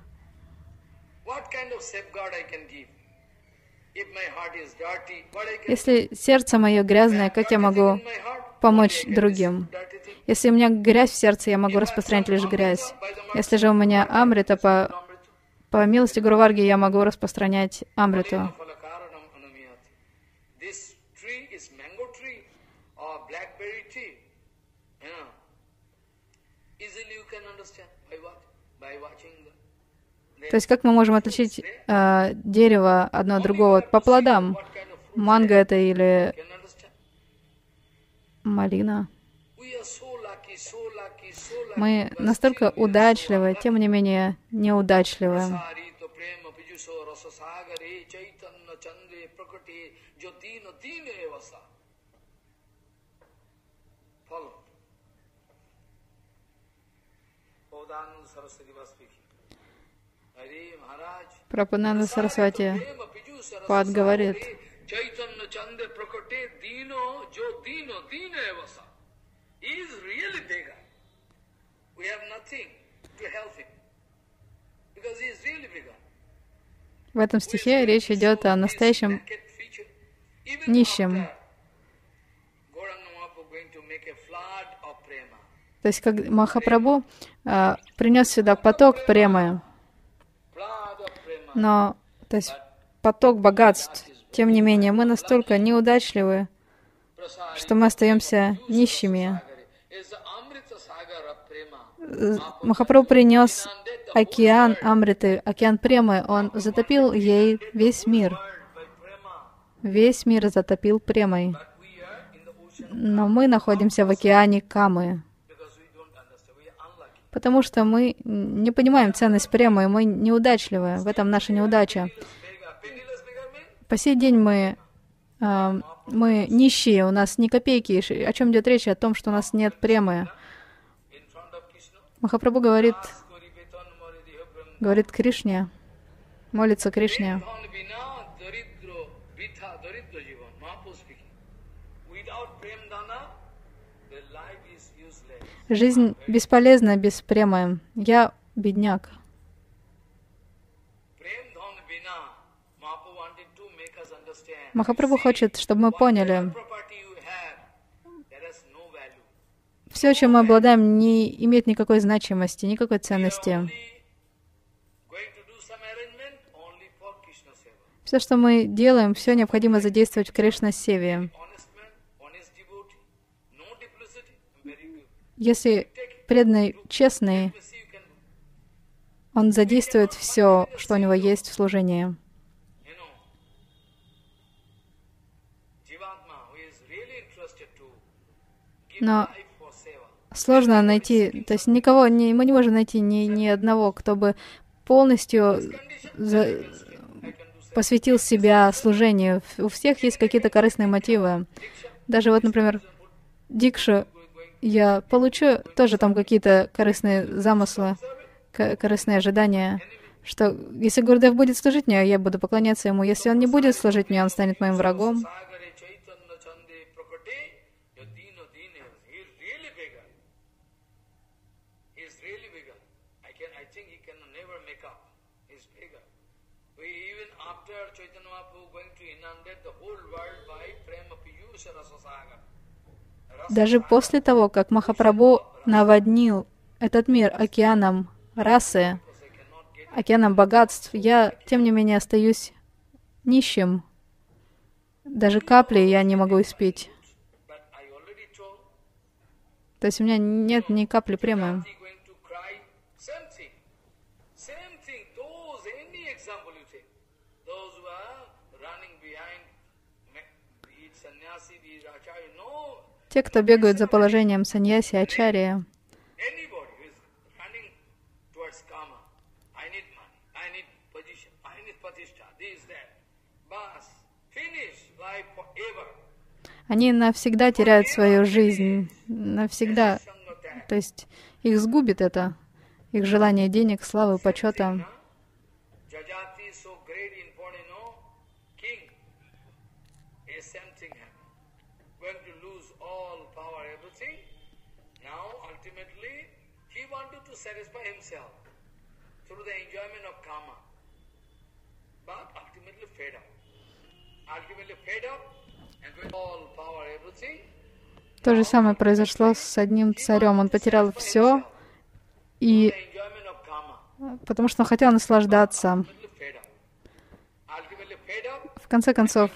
Если сердце мое грязное, как я могу помочь другим? Если у меня грязь в сердце, я могу распространять лишь грязь. Если же у меня амрита, по милости Гуру Варги, я могу распространять амриту. То есть как мы можем отличить дерево одно от другого по плодам? Манго это или малина? Мы настолько удачливы, тем не менее неудачливы. Прабхупада Сарасвати Пад говорит, в этом стихе речь идет о настоящем нищем. То есть, как Махапрабху принес сюда поток премы, но, то есть, поток богатств. Тем не менее, мы настолько неудачливы, что мы остаемся нищими. Махапрабху принес океан амриты, океан премы, он затопил ей весь мир. Весь мир затопил премой. Но мы находимся в океане камы, Потому что мы не понимаем ценность премы, мы неудачливы. В этом наша неудача. По сей день мы нищие, у нас ни копейки. О чем идет речь? О том, что у нас нет премы. Махапрабху говорит Кришне, молится Кришне. Жизнь бесполезна без премы. Я бедняк. Махапрабху хочет, чтобы мы поняли, все, чем мы обладаем, не имеет никакой значимости, никакой ценности. Все, что мы делаем, все необходимо задействовать в Кришна-севе. Если преданный честный, он задействует все, что у него есть в служении. Но сложно найти, то есть мы не можем найти ни одного, кто бы полностью посвятил себя служению. У всех есть какие-то корыстные мотивы. Даже вот, например, дикшу я получу, тоже там какие-то корыстные замыслы, корыстные ожидания, что если Гурудев будет служить мне, я буду поклоняться ему. Если он не будет служить мне, он станет моим врагом. Даже после того, как Махапрабху наводнил этот мир океаном расы, океаном богатств, я, тем не менее, остаюсь нищим. Даже капли я не могу испить. То есть у меня нет ни капли премы. Те, кто бегают за положением саньяси, ачарьи, они навсегда теряют свою жизнь, навсегда. То есть их сгубит это, их желание денег, славы, почета. То же самое произошло с одним царем. Он потерял все, и потому что он хотел наслаждаться. В конце концов,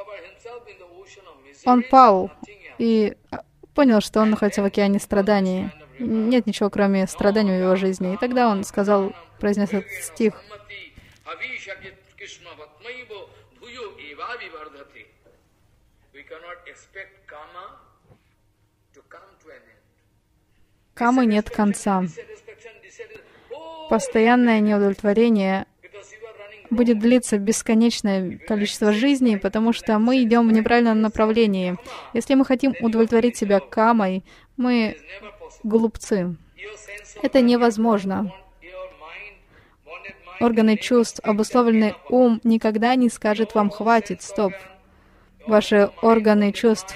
он пал и понял, что он находится в океане страданий. Нет ничего, кроме страданий в его жизни. И тогда он произнес этот стих. Камы нет конца. Постоянное неудовлетворение будет длиться бесконечное количество жизней, потому что мы идем в неправильном направлении. Если мы хотим удовлетворить себя камой, мы глупцы. Это невозможно. Органы чувств, обусловленный ум никогда не скажет вам «хватит, стоп». Ваши органы чувств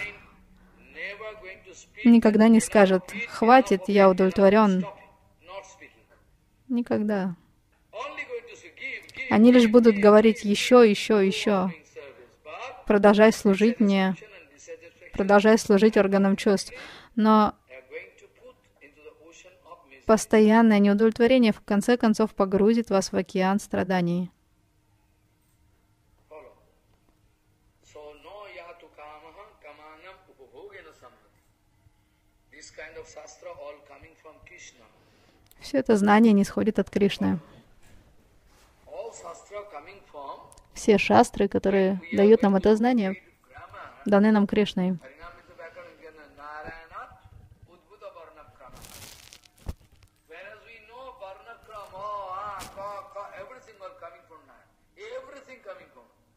никогда не скажут «хватит, я удовлетворен». Никогда. Они лишь будут говорить «еще, еще, еще». Продолжай служить мне, продолжай служить органам чувств. Но постоянное неудовлетворение в конце концов погрузит вас в океан страданий. Все это знание не исходит от Кришны. Все шастры, которые дают нам это знание, даны нам Кришной.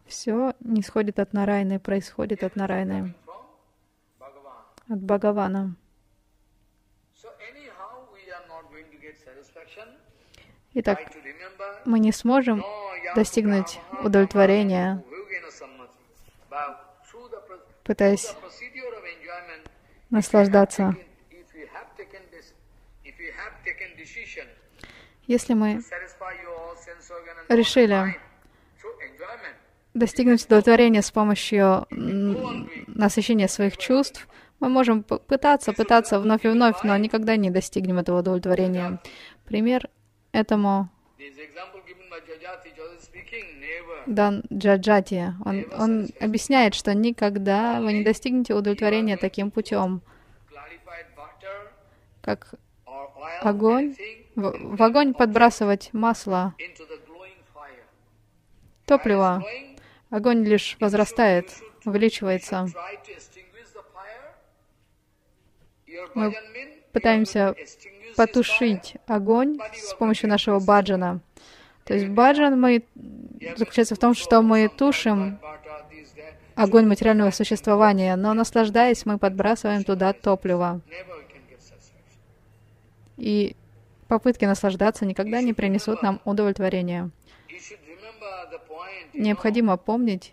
Все не сходит от Нараяны, происходит от Нараяны, от Бхагавана. Итак, мы не сможем достигнуть удовлетворения, пытаясь наслаждаться. Если мы решили достигнуть удовлетворения с помощью насыщения своих чувств, мы можем пытаться вновь и вновь, но никогда не достигнем этого удовлетворения. Пример этому дан Джаджати. Он объясняет, что никогда вы не достигнете удовлетворения таким путем, как огонь. В огонь подбрасывать масло, топливо. Огонь лишь возрастает, увеличивается. Мы пытаемся потушить огонь с помощью нашего баджана. То есть баджан заключается в том, что мы тушим огонь материального существования, но наслаждаясь, мы подбрасываем туда топливо. И попытки наслаждаться никогда не принесут нам удовлетворения. Необходимо помнить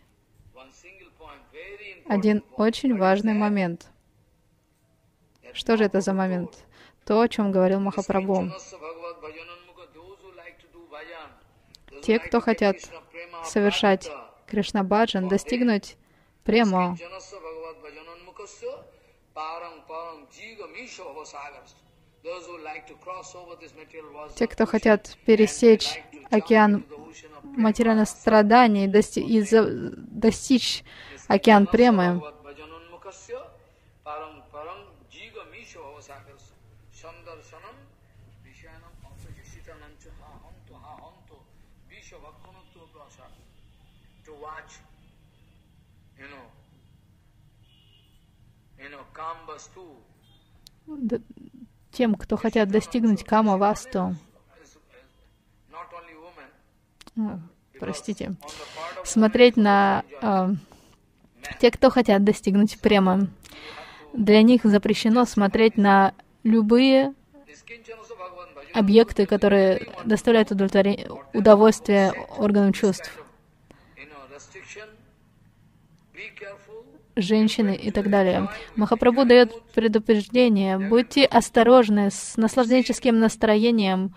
один очень важный момент. Что же это за момент? То, о чем говорил Махапрабху. Те, кто хотят совершать Кришна-баджан, достигнуть прему, те, кто хотят пересечь океан материальных страданий и достичь океан премы, тем, кто хотят достигнуть кама-васту, смотреть на те, кто хотят достигнуть премы. Для них запрещено смотреть на любые объекты, которые доставляют удовольствие органам чувств. Женщины и так далее. Махапрабху дает предупреждение: будьте осторожны с наслажденческим настроением.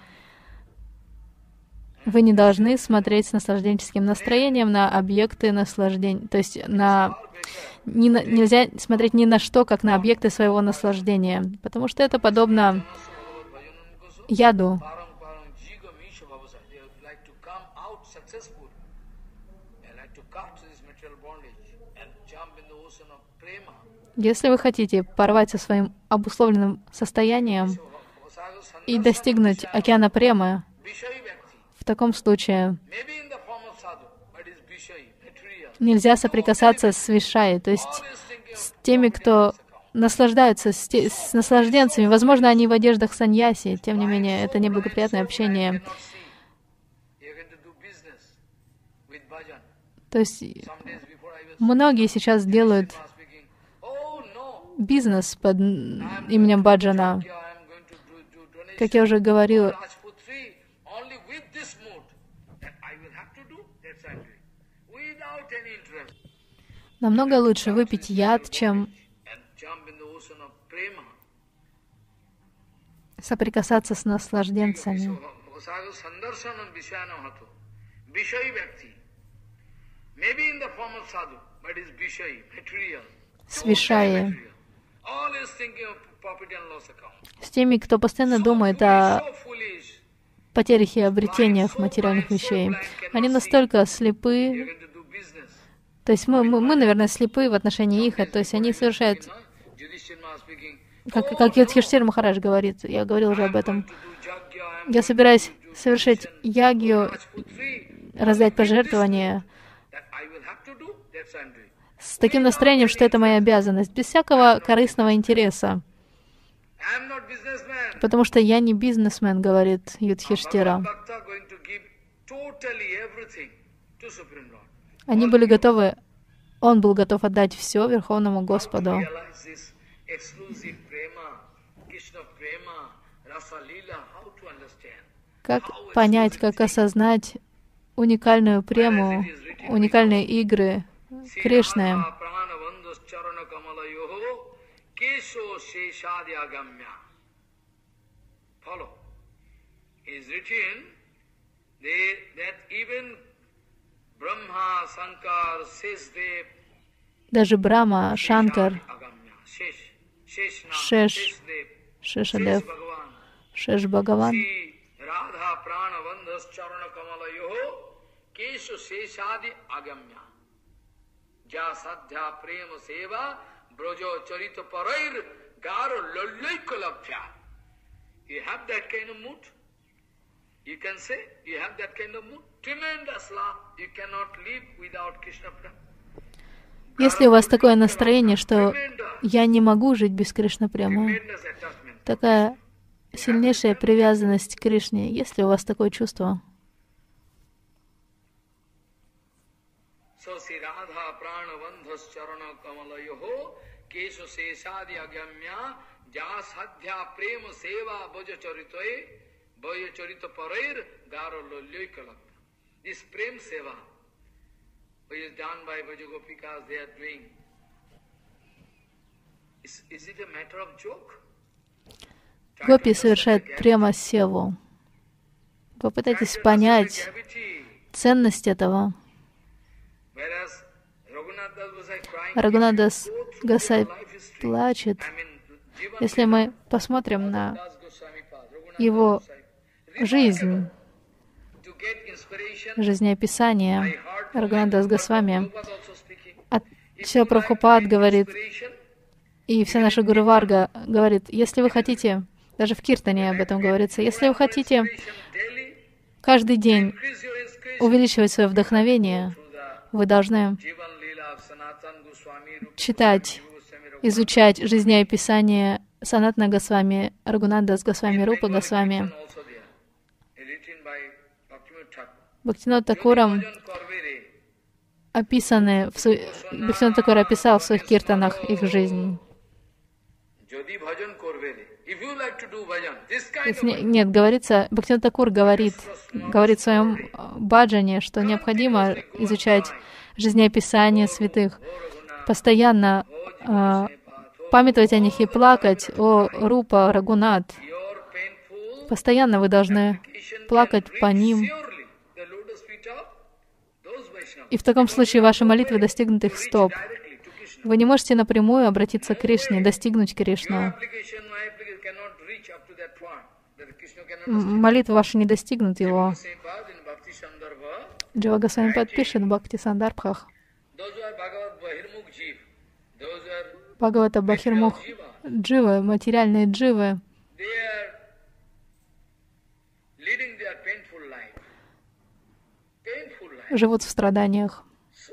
Вы не должны смотреть с наслажденческим настроением на объекты наслаждения. То есть нельзя смотреть ни на что, как на объекты своего наслаждения, потому что это подобно яду. Если вы хотите порвать со своим обусловленным состоянием и достигнуть океана премы, в таком случае нельзя соприкасаться с вишай, то есть с теми, кто наслаждаются, с наслажденцами. Возможно, они в одеждах саньяси, тем не менее, это неблагоприятное общение. То есть многие сейчас делают бизнес под именем баджана. Как я уже говорил, намного лучше выпить яд, чем соприкасаться с наслажденцами. С вишаи. С теми, кто постоянно думает о потерях и обретениях материальных вещей. Они настолько слепы. То есть мы, наверное, слепы в отношении их. То есть они совершают, как Юдхиштхира Махарадж говорит, я говорил уже об этом. Я собираюсь совершить ягью, раздать пожертвования с таким настроением, что это моя обязанность, без всякого корыстного интереса. Потому что я не бизнесмен, говорит Юдхиштхира. Они были готовы, он был готов отдать все Верховному Господу. Как понять, как осознать уникальную прему, уникальные игры Кришны? Даже Брахма, Шанкар, Шешадев, Шеш Бхагаван You can say, you have that kind of mood, tremendous love. You cannot live without Krishna Prema. Если у вас такое настроение, что я не могу жить без Кришна Премы, такая сильнейшая привязанность к Кришне, есть ли у вас такое чувство? This Prem Seva, which is done by Brajagopikas, they are doing. Is it a matter of joke? Гопи совершают према-севу. Попытайтесь понять ценность этого. Рагунатдас Госвами плачет. Если мы посмотрим на его жизнь, жизнеописание Рагунатдас Госвами, Шрила Прабхупад говорит, и вся наша Гуру Варга говорит, если вы хотите, даже в Киртане об этом говорится, если вы хотите каждый день увеличивать свое вдохновение, вы должны читать, изучать жизнеописание Санатана Госвами, Рагунатдас Госвами, Рупа Госвами. Бхактивинода Такуром описаны, Бхактивинода Такур описал в своих киртанах их жизнь. Нет, говорится, Бхактивинода Такур говорит в своем баджане, что необходимо изучать жизнеописание святых, постоянно памятовать о них и плакать о Рупа, Рагунат. Постоянно вы должны плакать по ним. И в таком случае ваши молитвы достигнут их стоп. Вы не можете напрямую обратиться к Кришне, достигнуть Кришну. Молитвы ваши не достигнут его. Джива Госвами подпишет в Бхакти Сандарбхах. Бхагавата Бахирмух дживы, материальные дживы, живут в страданиях.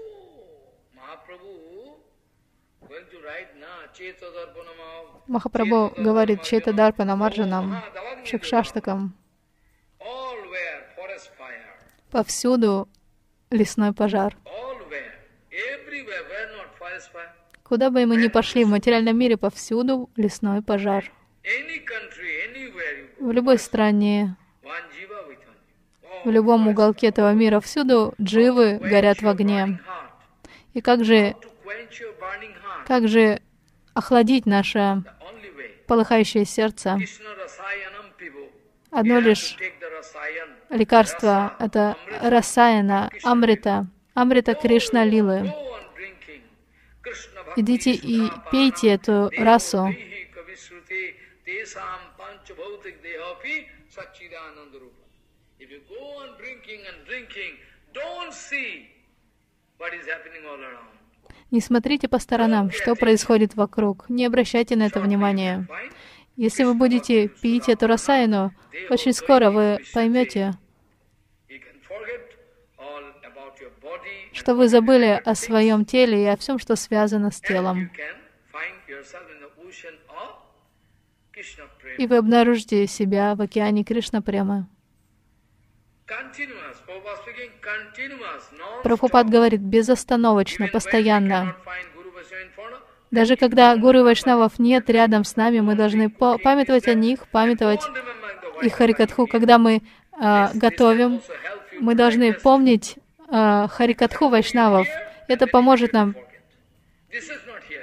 Махапрабху говорит Чайтадарпанам Арджунам, Шикшаштакам, повсюду лесной пожар. Куда бы мы ни пошли в материальном мире, повсюду лесной пожар. В любой стране, в любом уголке этого мира, всюду дживы горят в огне. И как же охладить наше полыхающее сердце? Одно лишь лекарство — это расаяна, амрита, амрита Кришна Лилы. Идите и пейте эту расу. Не смотрите по сторонам, что происходит вокруг. Не обращайте на это внимания. Если вы будете пить эту расаяну, очень скоро вы поймете, что вы забыли о своем теле и о всем, что связано с телом. И вы обнаружите себя в океане Кришна Премы. Continuous. Prabhupada speaking continuous, Прабхупад говорит безостановочно, Even when we постоянно. cannot find Guru Vaishnava in front of, Даже когда Гуру и Вайшнавов нет рядом с нами, мы должны памятовать о них, памятовать don't remember the их Харикатху. Когда мы готовим, мы должны помнить Харикатху Вайшнавов. Это поможет нам. This is not hearing.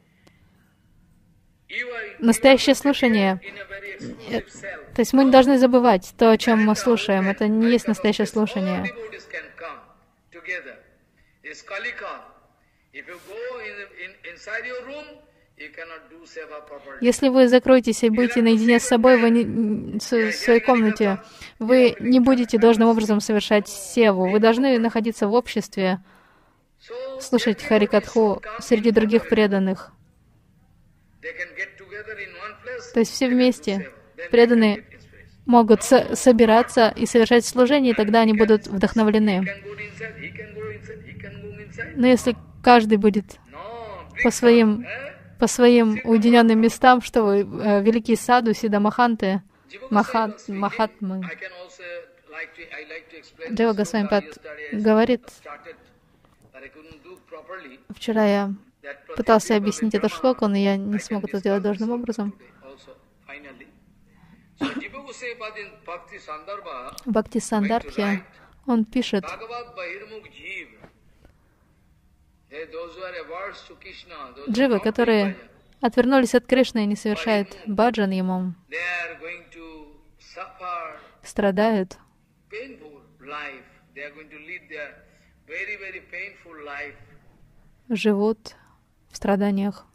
You are Настоящее слушание. in a very exclusive self. То есть мы не должны забывать то, о чем мы слушаем. Это не есть настоящее All слушание. devotees can come together. It's Kalika. If you go inside your room, you cannot do seva properly. Если вы закроетесь и будете наедине с собой в своей комнате, вы не будете должным образом совершать севу. Вы должны находиться в обществе, So слушать Харикатху среди других преданных. they can get together in one place. То есть все вместе преданные могут собираться и совершать служение, и тогда они будут вдохновлены. He can go inside, he can go inside, he can go inside. Но если каждый будет No, по своим уединенным местам, что вы, великие саду, сидамаханты, махатмы. I can also I like to explain Джива this Госвами sloka Пад yesterday. I говорит, started, but I couldn't do properly. вчера я That пытался объяснить эту шлоку, но я не смог это сделать должным образом. also finally. So Jiva Goswami Pad in Bhakti Sandarbha, В Бхакти Сандарбхе он пишет, Bhagavad Bahirmukh Jeev. Those who are averse to Krishna, those who дживы, are not которые bhajan, отвернулись от Кришны и не совершают баджан ему, they are going to suffer страдают, painful life. They are going to lead their very, very painful life. живут в страданиях.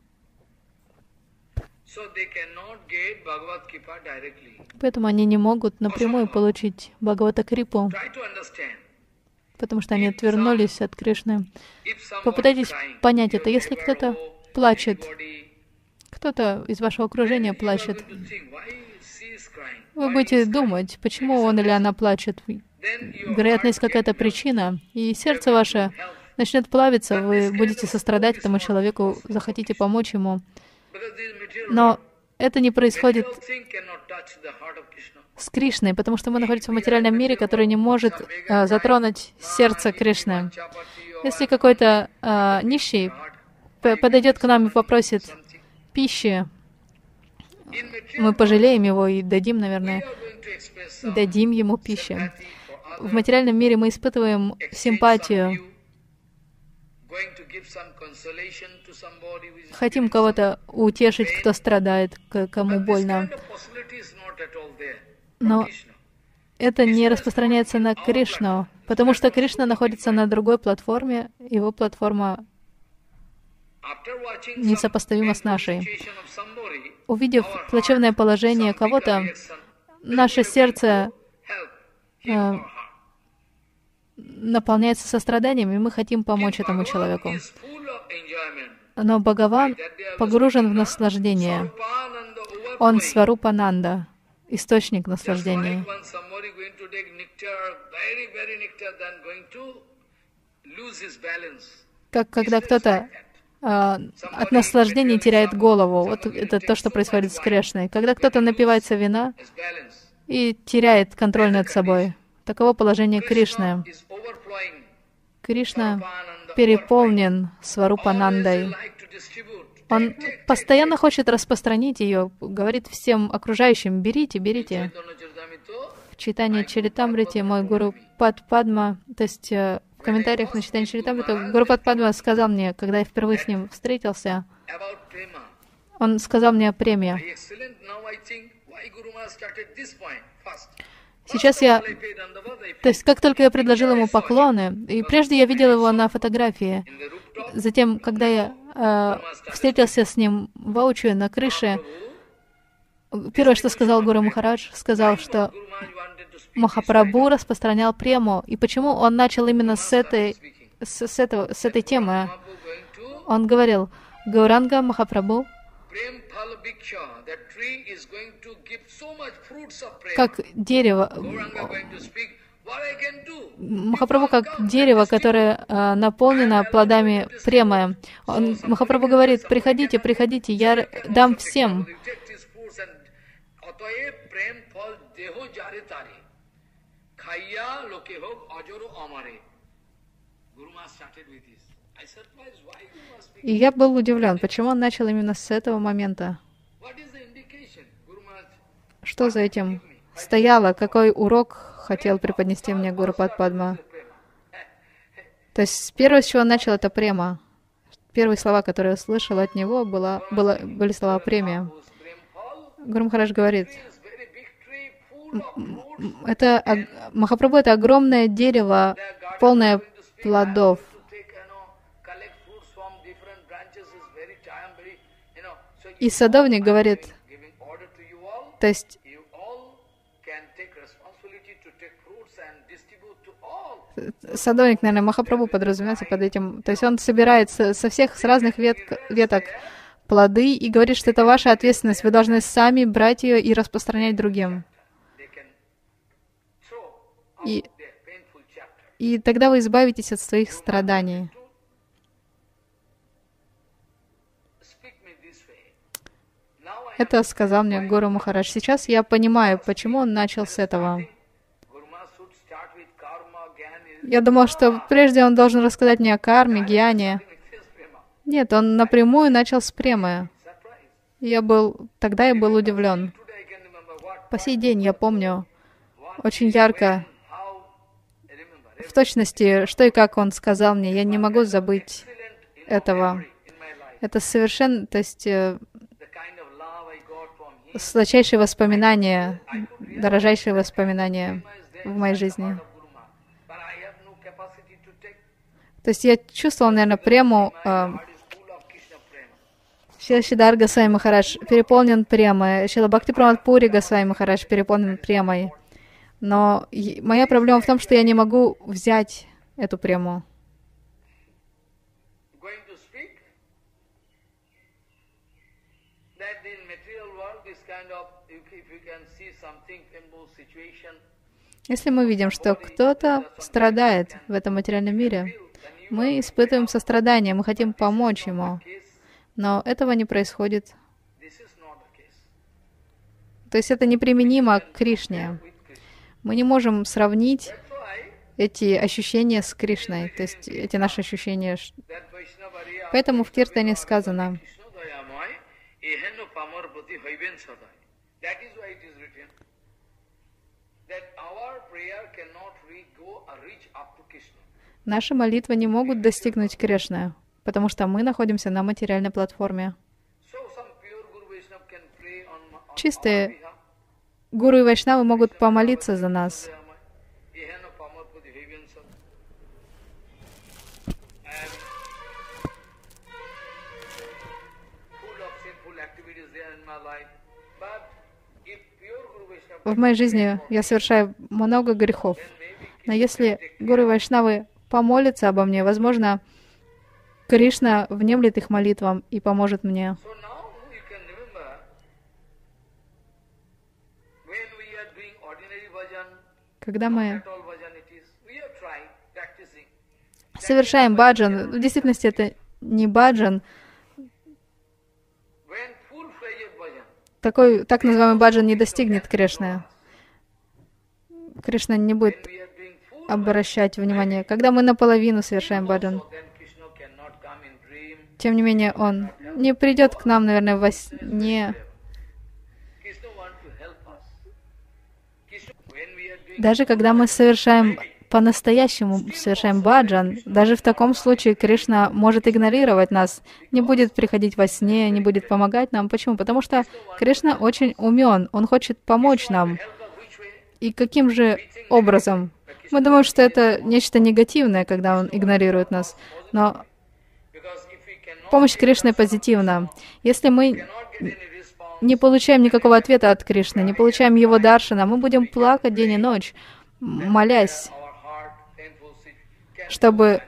So they cannot get Bhagavad Kripa directly. Поэтому они не могут напрямую получить Бхагавата Крипу, Try to understand. потому что они отвернулись от Кришны. If someone Попытайтесь is crying, понять это. your Если neighbor кто-то or плачет, anybody, кто-то из вашего окружения you are плачет, going to think, why she is crying? вы Why будете he is crying? думать, почему он или она плачет. Then your Вероятно, heart есть какая-то get melted. причина, и сердце ваше начнет плавиться, вы будете сострадать этому человеку, захотите помочь ему. Because this material Но это не происходит thing cannot touch the heart of Krishna. с Кришной, потому что мы находимся в материальном мире, который не может затронуть сердце Кришны. Если какой-то нищий подойдет к нам и попросит пищи, мы пожалеем его и дадим, наверное, и дадим ему пищи. В материальном мире мы испытываем симпатию, хотим кого-то утешить, кто страдает, кому больно. Но это не распространяется на Кришну, потому что Кришна находится на другой платформе, его платформа несопоставима с нашей. Увидев плачевное положение кого-то, наше сердце наполняется состраданием, и мы хотим помочь этому человеку. Но Бхагаван погружен в наслаждение. Он Сварупананда, источник наслаждения. Как когда кто-то от наслаждения теряет голову. Вот это то, что происходит с Кришной. Когда кто-то напивается вина и теряет контроль над собой. Таково положение Кришны. Кришна переполнен Сварупанандой. Он постоянно хочет распространить ее, говорит всем окружающим: берите, берите. В читании Чаритамрити мой гуру Падма, то есть в комментариях на читании Чаритамрита, гуру Падма сказал мне, когда я впервые с ним встретился, он сказал мне о преме. Сейчас я, то есть как только я предложил ему поклоны, и прежде я видел его на фотографии, затем, когда я встретился с ним воочию на крыше, первое, что сказал Гуру Махарадж, сказал, что Махапрабху распространял прему. И почему он начал именно с этой темы? Он говорил: Гауранга Махапрабху, как дерево, Махапрабху как дерево, которое наполнено плодами премы. Махапрабху говорит: приходите, приходите, я дам всем. Thaya loke hok ajoro amare. Guru Maharaj started with this. I surprised why you must be. И я был удивлен, почему он начал именно с этого момента. What is the indication? Guru Maharaj, Что за этим стояло? Какой урок хотел преподнести мне Гуру Падма? То есть первое, с чего он начал, это према. Первые слова, которые я услышал от него, были слова премия. Гуру Махарадж говорит, Махапрабху — это огромное дерево, полное плодов. И садовник говорит, то есть садовник, наверное, Махапрабху подразумевается под этим. То есть он собирает со всех, с разных веток плоды и говорит, что это ваша ответственность. Вы должны сами брать ее и распространять другим. И тогда вы избавитесь от своих страданий. Это сказал мне Гуру Махарадж. Сейчас я понимаю, почему он начал с этого. Я думал, что прежде он должен рассказать мне о карме, гьяне. Нет, он напрямую начал с премы. Тогда я был удивлен. По сей день я помню очень ярко, в точности, что и как он сказал мне. Я не могу забыть этого. Это совершенно, то есть, сладчайшие воспоминания, дорожайшие воспоминания в моей жизни. То есть я чувствовал, наверное, прему. Шрила Шридар Госвами Махарадж переполнен премой. Шрила Бхактипрамад Пури Госвами Махарадж переполнен премой. Но моя проблема в том, что я не могу взять эту прему. Если мы видим, что кто-то страдает в этом материальном мире, мы испытываем сострадание, мы хотим помочь ему, но этого не происходит. То есть это неприменимо к Кришне. Мы не можем сравнить эти ощущения с Кришной, то есть эти наши ощущения. Поэтому в Киртане сказано, наши молитвы не могут достигнуть Кришны, потому что мы находимся на материальной платформе. Чистые гуру и вайшнавы могут помолиться за нас. В моей жизни я совершаю много грехов, но если гуру и вайшнавы помолятся обо мне, возможно, Кришна внемлет их молитвам и поможет мне. Когда мы совершаем баджан, в действительности это не баджан, такой так называемый баджан не достигнет Кришны. Кришна не будет обращать внимание. Когда мы наполовину совершаем баджан, тем не менее, Он не придет к нам, наверное, во сне. Даже когда мы по-настоящему совершаем баджан, даже в таком случае Кришна может игнорировать нас, не будет приходить во сне, не будет помогать нам. Почему? Потому что Кришна очень умен, Он хочет помочь нам. И каким же образом? Мы думаем, что это нечто негативное, когда Он игнорирует нас. Но помощь Кришны позитивна. Если мы не получаем никакого ответа от Кришны, не получаем Его даршана, мы будем плакать день и ночь, молясь, чтобы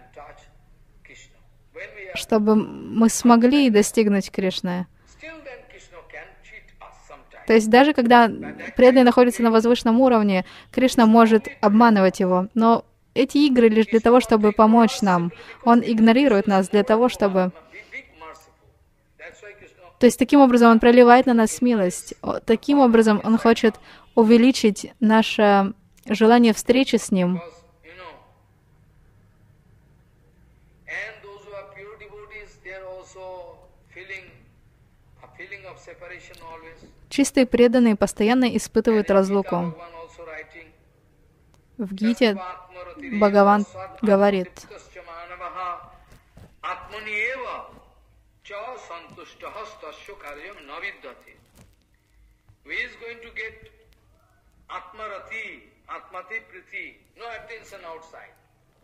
мы смогли достигнуть Кришны. То есть даже когда преданный находится на возвышенном уровне, Кришна может обманывать его. Но эти игры лишь для того, чтобы помочь нам. Он игнорирует нас для того, чтобы... То есть таким образом Он проливает на нас милость. Таким образом Он хочет увеличить наше желание встречи с Ним. Because, and those who are pure devotees, they are also feeling a feeling of separation always. Чистые преданные постоянно испытывают And in Gita, разлуку. Bhagavan also writing, В Гите Бхагаван говорит: Atmanieva cha santushtaha tasya karyam na vidyate. Who is going to get atmarati, atmati priti, no attention outside.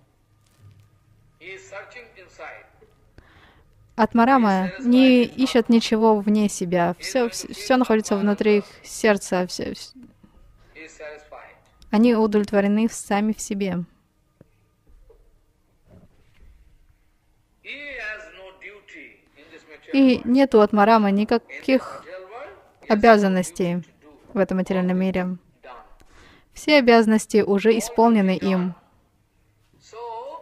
He is searching inside. Атмарама не ищет ничего вне себя. Все находится внутри их сердца. He is satisfied. Они удовлетворены сами в себе. He has no duty in this material И world. нет у Атмарамы никаких Material world, обязанностей в этом материальном мире. done. Все обязанности уже исполнены им. So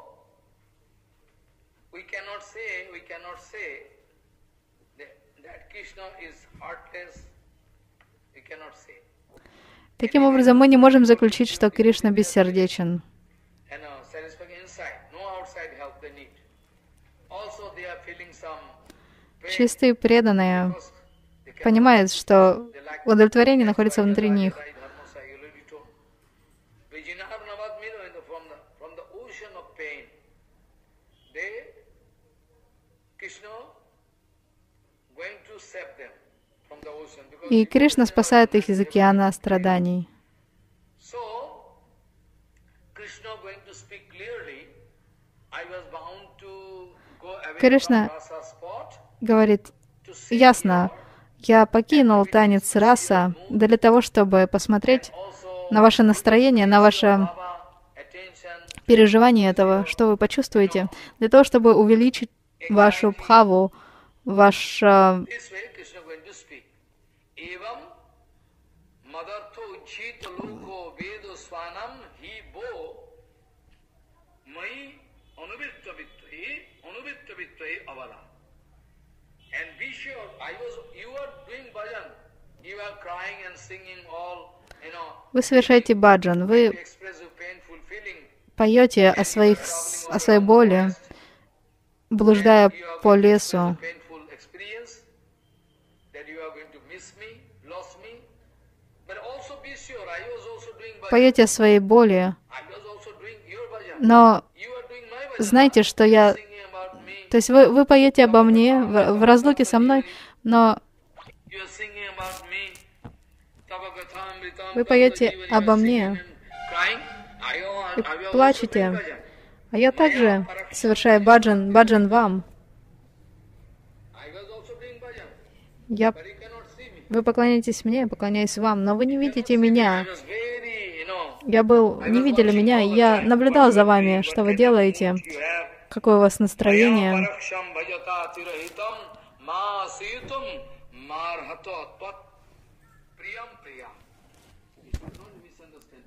we cannot say that Krishna is heartless. We cannot say. Таким образом, мы не можем заключить, что Кришна бессердечен. And satisfaction inside, no outside help they need. Also they are feeling some pain Чистые преданные because they cannot- понимают, что they lack- удовлетворение находится внутри них. From the ocean of pain, Krishna going to save them from the ocean. Because И Кришна спасает их из океана страданий. so, Krishna going to speak clearly. I was bound to go away Krishna from Rasa spot Говорит to see ясно: я покинул танец раса для того, чтобы посмотреть also на ваше настроение, на ваше Baba attention. переживание этого, что вы почувствуете, для того, чтобы увеличить вашу бхаву, ваш This way Krishna going to speak. Evam madartho uchita loko vedo swanam hi bo mai anuvitta vittai avala. And be sure, you are doing bhajan, you are crying and singing all, Вы совершаете баджан, вы express your painful feeling. поете о своей боли, блуждая по лесу. Painful experience that you are going to miss me, lost me. But also be sure, I was also doing bhajan. Поете о своей боли, I was also doing your bhajan. но You are doing my bhajan. знайте, что я... Singing about me. То есть вы поете обо мне в разлуке со мной, но You are singing about me. Tabagatamritam, вы поете Tabagajiva, обо you are мне singing and crying. I was also doing плачете. bhajan. А я также совершаю баджан вам. I was also doing bhajan. Я... But you cannot see me. Вы поклоняетесь мне, я поклоняюсь вам, но вы не видите меня. I was very, Не видели меня, и я наблюдал за вами, что вы делаете, you have какое у вас настроение. Paraksham bhajata tirahitam ma situm marhato tvat priyam priya. Don't misunderstand.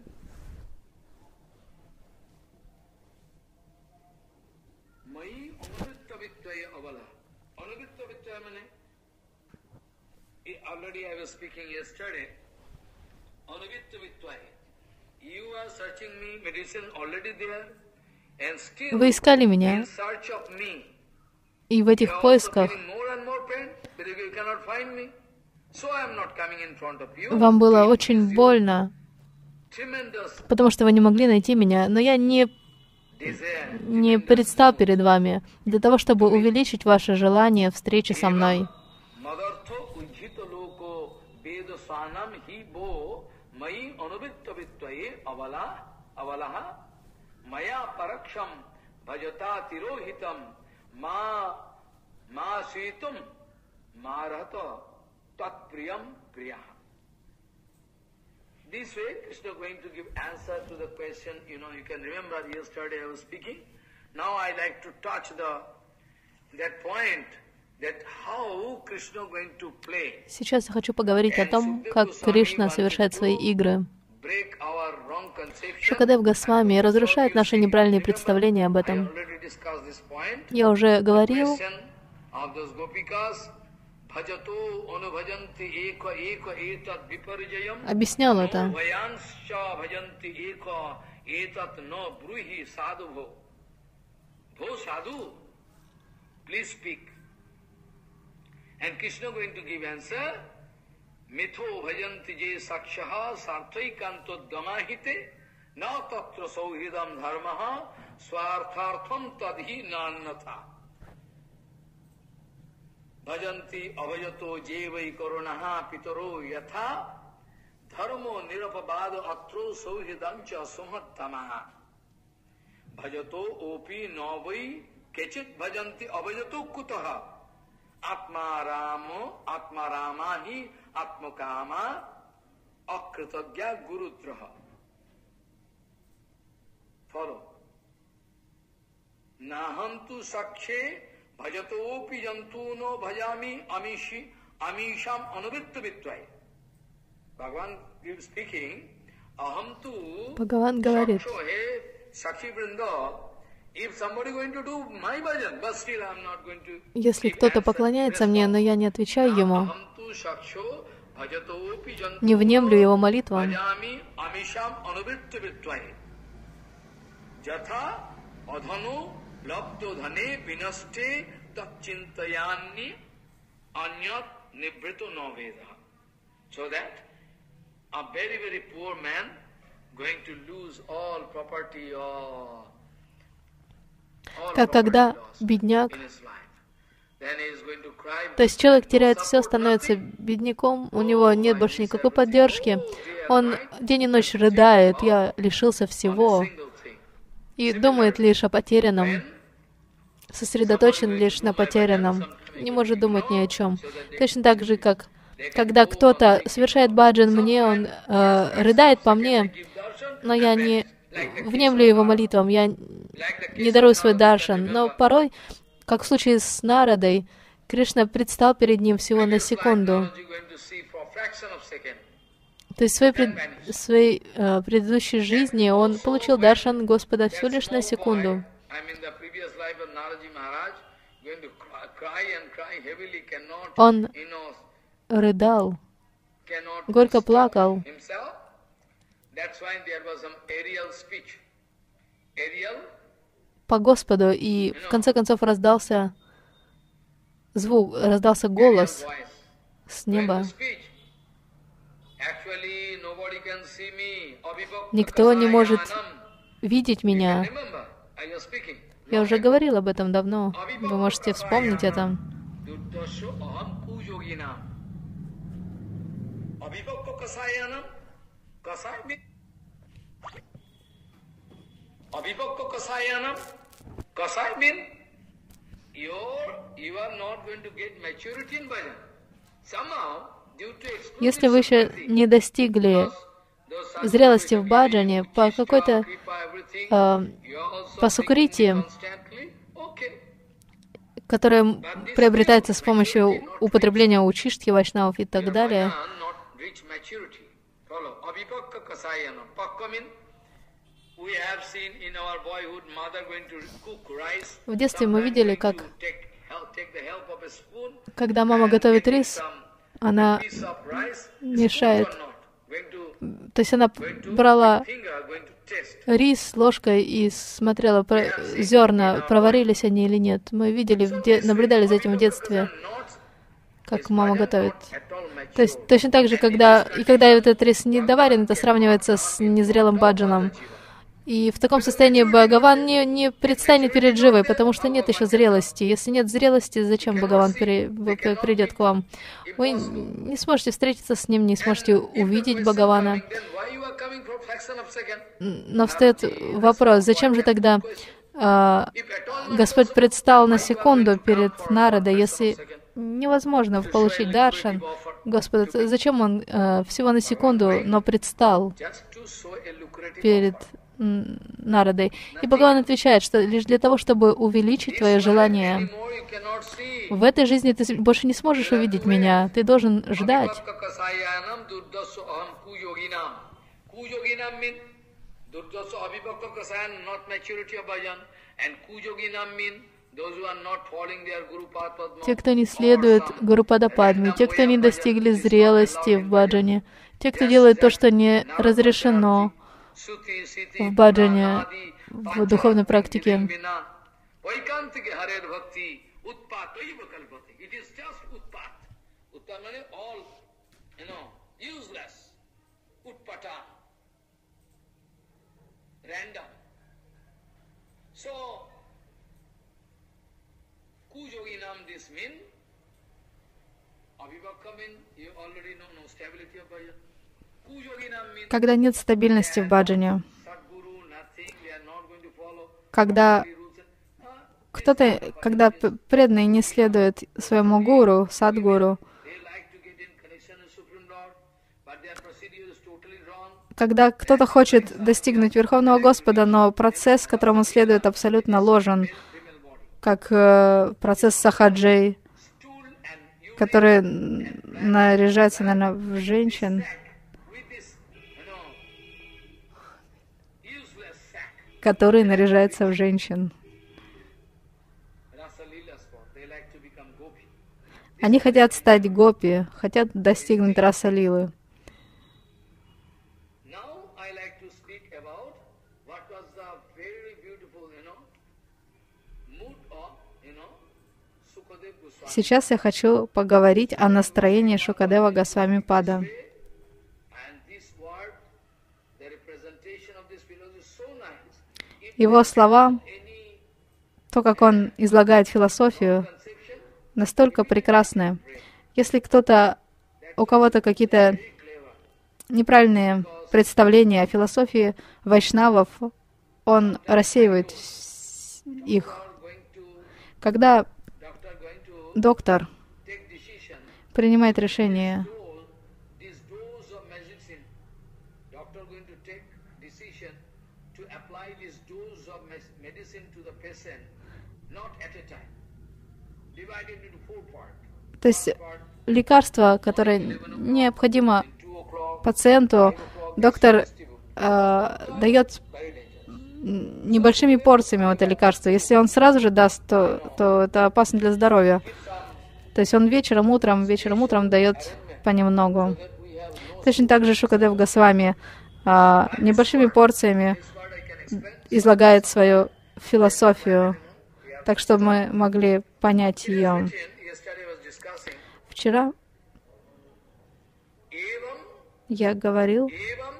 Mai anuvitta vittaya avala. Anuvitta vittaya means, already I was speaking yesterday, anuvitta vittaya. You are searching me, medicine already there, and still Вы искали меня, in search of me. и в этих поисках More and more pain, but you cannot find me. So I am not coming in front of you. вам было очень больно, Tremendous потому что вы не могли найти меня, но я не desire. предстал перед вами для того, чтобы увеличить ваше желание встречи со мной. Madartho ujhita loko veda swanam hi bo mai anuvitta vittvaye avalaha maya paraksham bhajata tirohitam ma situm marhata tat priyam priyaha. This way, Krishna going to give answer to the question. You can remember yesterday I was speaking. Now I like to touch that point, that how Krishna going to play. Сейчас я хочу поговорить о том, как Кришна совершает свои игры. Break our wrong conception. Шукадев Госвами разрушает наши неправильные представления об I этом. already discussed this point. Я уже говорил Question of those gopikas, объяснял это. And Krishna going to give answer, Mitho bhajanti je sakshaha sarthaikanto damahite na tatra sauhidam dharmaha swarthartham tadhi nannatha. Bhajanti abhajato jevai karunaha pitaro yatha dharmo nirapabado atro sauhidam cha sumattamaha. Bhajato opi novai kechit bhajanti abhajato kutaha. Atmarama hi atmakama akritagya gurudraha. Follow. Nahantu sakshe bhajatopi jantuno bhajami amisham anuvittu vittvai. Bhagavan is speaking. Ahamtu Бхагаван говорит, sakshi vrinda. если кто-то поклоняется мне, но я не отвечаю ему, не внемлю его молитвам, как когда бедняк, то есть человек теряет все, становится бедняком, у него нет больше никакой поддержки, он день и ночь рыдает, я лишился всего, и думает лишь о потерянном, сосредоточен лишь на потерянном, не может думать ни о чем. Точно так же, как когда кто-то совершает баджан мне, он рыдает по мне, но я не внемлю его молитвам, я не дарую свой даршан. Но порой, как в случае с Нарадой, Кришна предстал перед ним всего на секунду. То есть в своей предыдущей жизни он получил даршан Господа всего лишь на секунду. Он рыдал, горько плакал. По Господу, и в конце концов раздался звук, раздался голос с неба. Никто не может видеть меня. Я уже говорил об этом давно. Вы можете вспомнить это. Abhivakta kasayanam, kasai mean you are not going to get maturity in bhajan. Somehow, due to exclusive Если вы еще не достигли зрелости в баджане, по какой-то по сукрити, которая приобретается с помощью употребления учиштхи, вайшнавов и так далее, в детстве мы видели, как когда мама готовит рис, она мешает. То есть она брала рис ложкой и смотрела, зерна, проварились они или нет. Мы видели, наблюдали за этим в детстве, как мама готовит. То есть точно так же, когда этот рис не доварен, это сравнивается с незрелым баджаном. И в таком состоянии Бхагаван не предстанет перед Дживой, потому что нет еще зрелости. Если нет зрелости, зачем Бхагаван придет к вам? Вы не сможете встретиться с ним, не сможете увидеть Бхагавана. Но встает вопрос, зачем же тогда Господь предстал на секунду перед Нарадой, если невозможно получить даршан Господа? Зачем Он всего на секунду, но предстал перед Нарадой? И Бхагаван отвечает, что лишь для того, чтобы увеличить твое желание, в этой жизни ты больше не сможешь увидеть меня, ты должен ждать. те, кто не следует Гурупада Падме, те, кто не достигли зрелости в баджане, те, кто делает то, что не разрешено в баджане, в духовной практике. Когда нет стабильности в баджане, когда преданные не следует своему гуру, садгуру, когда кто-то хочет достигнуть Верховного Господа, но процесс, которому он следует, абсолютно ложен, как процесс сахаджей, который наряжается, наверное, в женщин, который наряжается в женщин. Они хотят стать гопи, хотят достигнуть раса-лилы. Сейчас я хочу поговорить о настроении Шукадева Госвами Пада. Его слова, то, как он излагает философию, настолько прекрасны. Если у кого-то какие-то неправильные представления о философии вайшнавов, он рассеивает их. Когда доктор принимает решение, то есть лекарство, которое необходимо пациенту, доктор дает небольшими порциями это лекарство. Если он сразу же даст, то это опасно для здоровья. То есть он вечером, утром дает понемногу. Точно так же Шукадев Госвами небольшими порциями излагает свою философию, так чтобы мы могли понять ее. Вчера я говорил,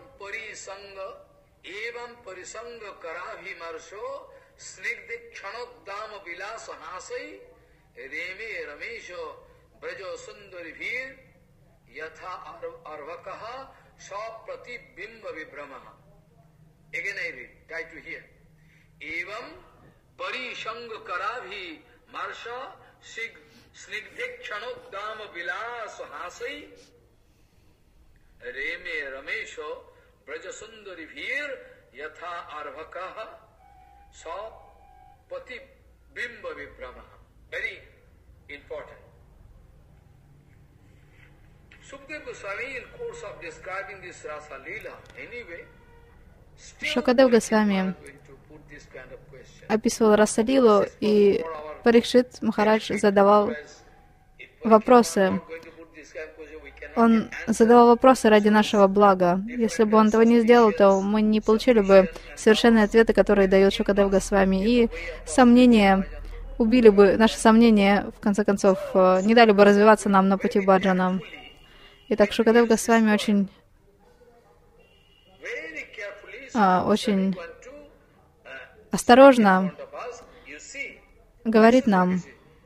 Very important. Sukadeva Goswami, in course of describing this Rasa Leela, anyway, Шукадев Госвами описывал Раса-лилу, и Парикшит Махарадж задавал вопросы. Он задавал вопросы ради нашего блага. Если бы он этого не сделал, то мы не получили бы совершенные ответы, которые дает Шукадев Госвами. И сомнения убили бы, наши сомнения, в конце концов, не дали бы развиваться нам на пути баджана. Итак, Шукадев Госвами очень осторожно говорит нам,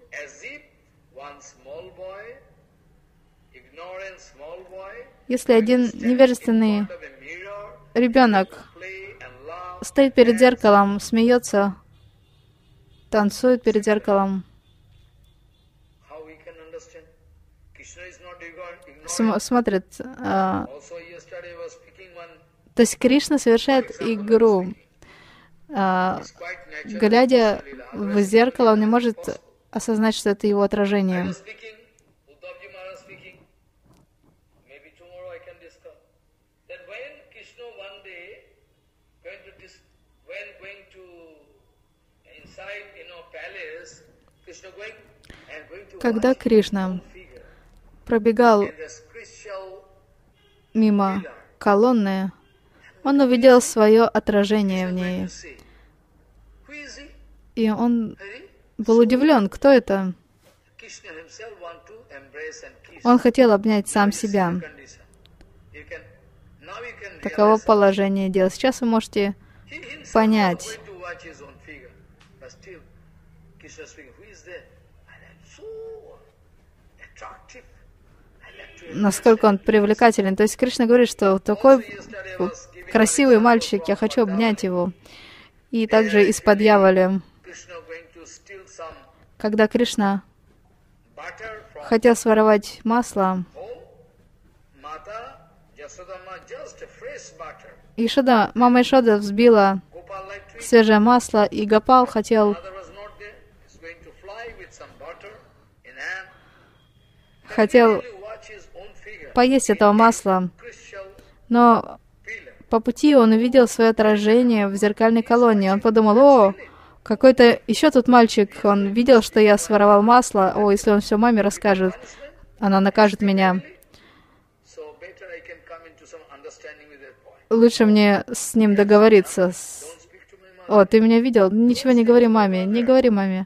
если один невежественный ребенок стоит перед зеркалом, смеется, танцует перед зеркалом, смотрит. То есть Кришна совершает игру. Глядя в зеркало, он не может осознать, что это его отражение. Когда Кришна пробегал мимо колонны, он увидел свое отражение в ней. И он был удивлен, кто это. Он хотел обнять сам себя. Таково положение дел. Сейчас вы можете понять, насколько он привлекателен. То есть Кришна говорит, что такой красивый мальчик, я хочу обнять его. И также из-под дьяволя. Когда Кришна хотел своровать масло, мама Ишода взбила свежее масло, и Гопал хотел поесть этого масла, но по пути он увидел свое отражение в зеркальной колонне. Он подумал: о, какой-то еще тут мальчик, он видел, что я своровал масло, о, если он все маме расскажет, она накажет меня. Лучше мне с ним договориться. О, ты меня видел? Ничего не говори маме, не говори маме.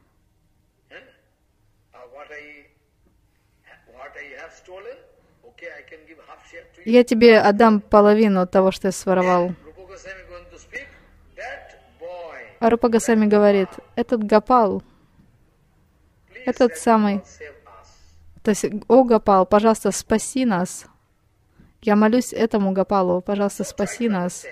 Я тебе отдам половину того, что я своровал. А Рупа Госвами говорит: этот Гопал, этот самый, то есть, о Гопал, пожалуйста, спаси нас. Я молюсь этому Гопалу, пожалуйста, спаси нас.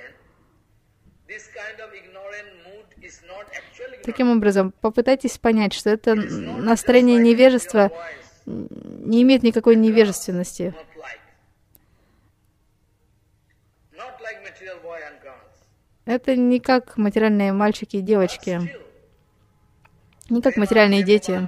Таким образом, попытайтесь понять, что это настроение невежества не имеет никакой невежественности. Это не как материальные мальчики и девочки, не как материальные дети.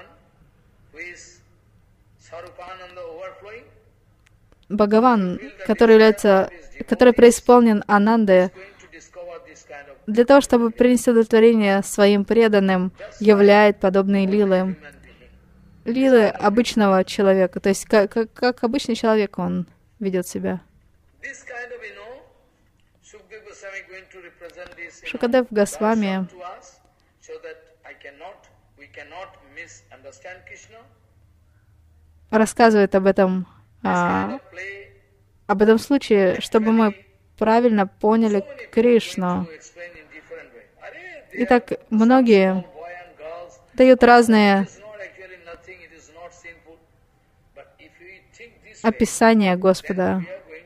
Бхагаван, который преисполнен Анандой, для того, чтобы принести удовлетворение своим преданным, являет подобные лилы. Лилы обычного человека, то есть как обычный человек он ведет себя. Шукадев Госвами рассказывает об этом случае, чтобы мы правильно поняли Кришну. Итак, многие дают разные описания Господа.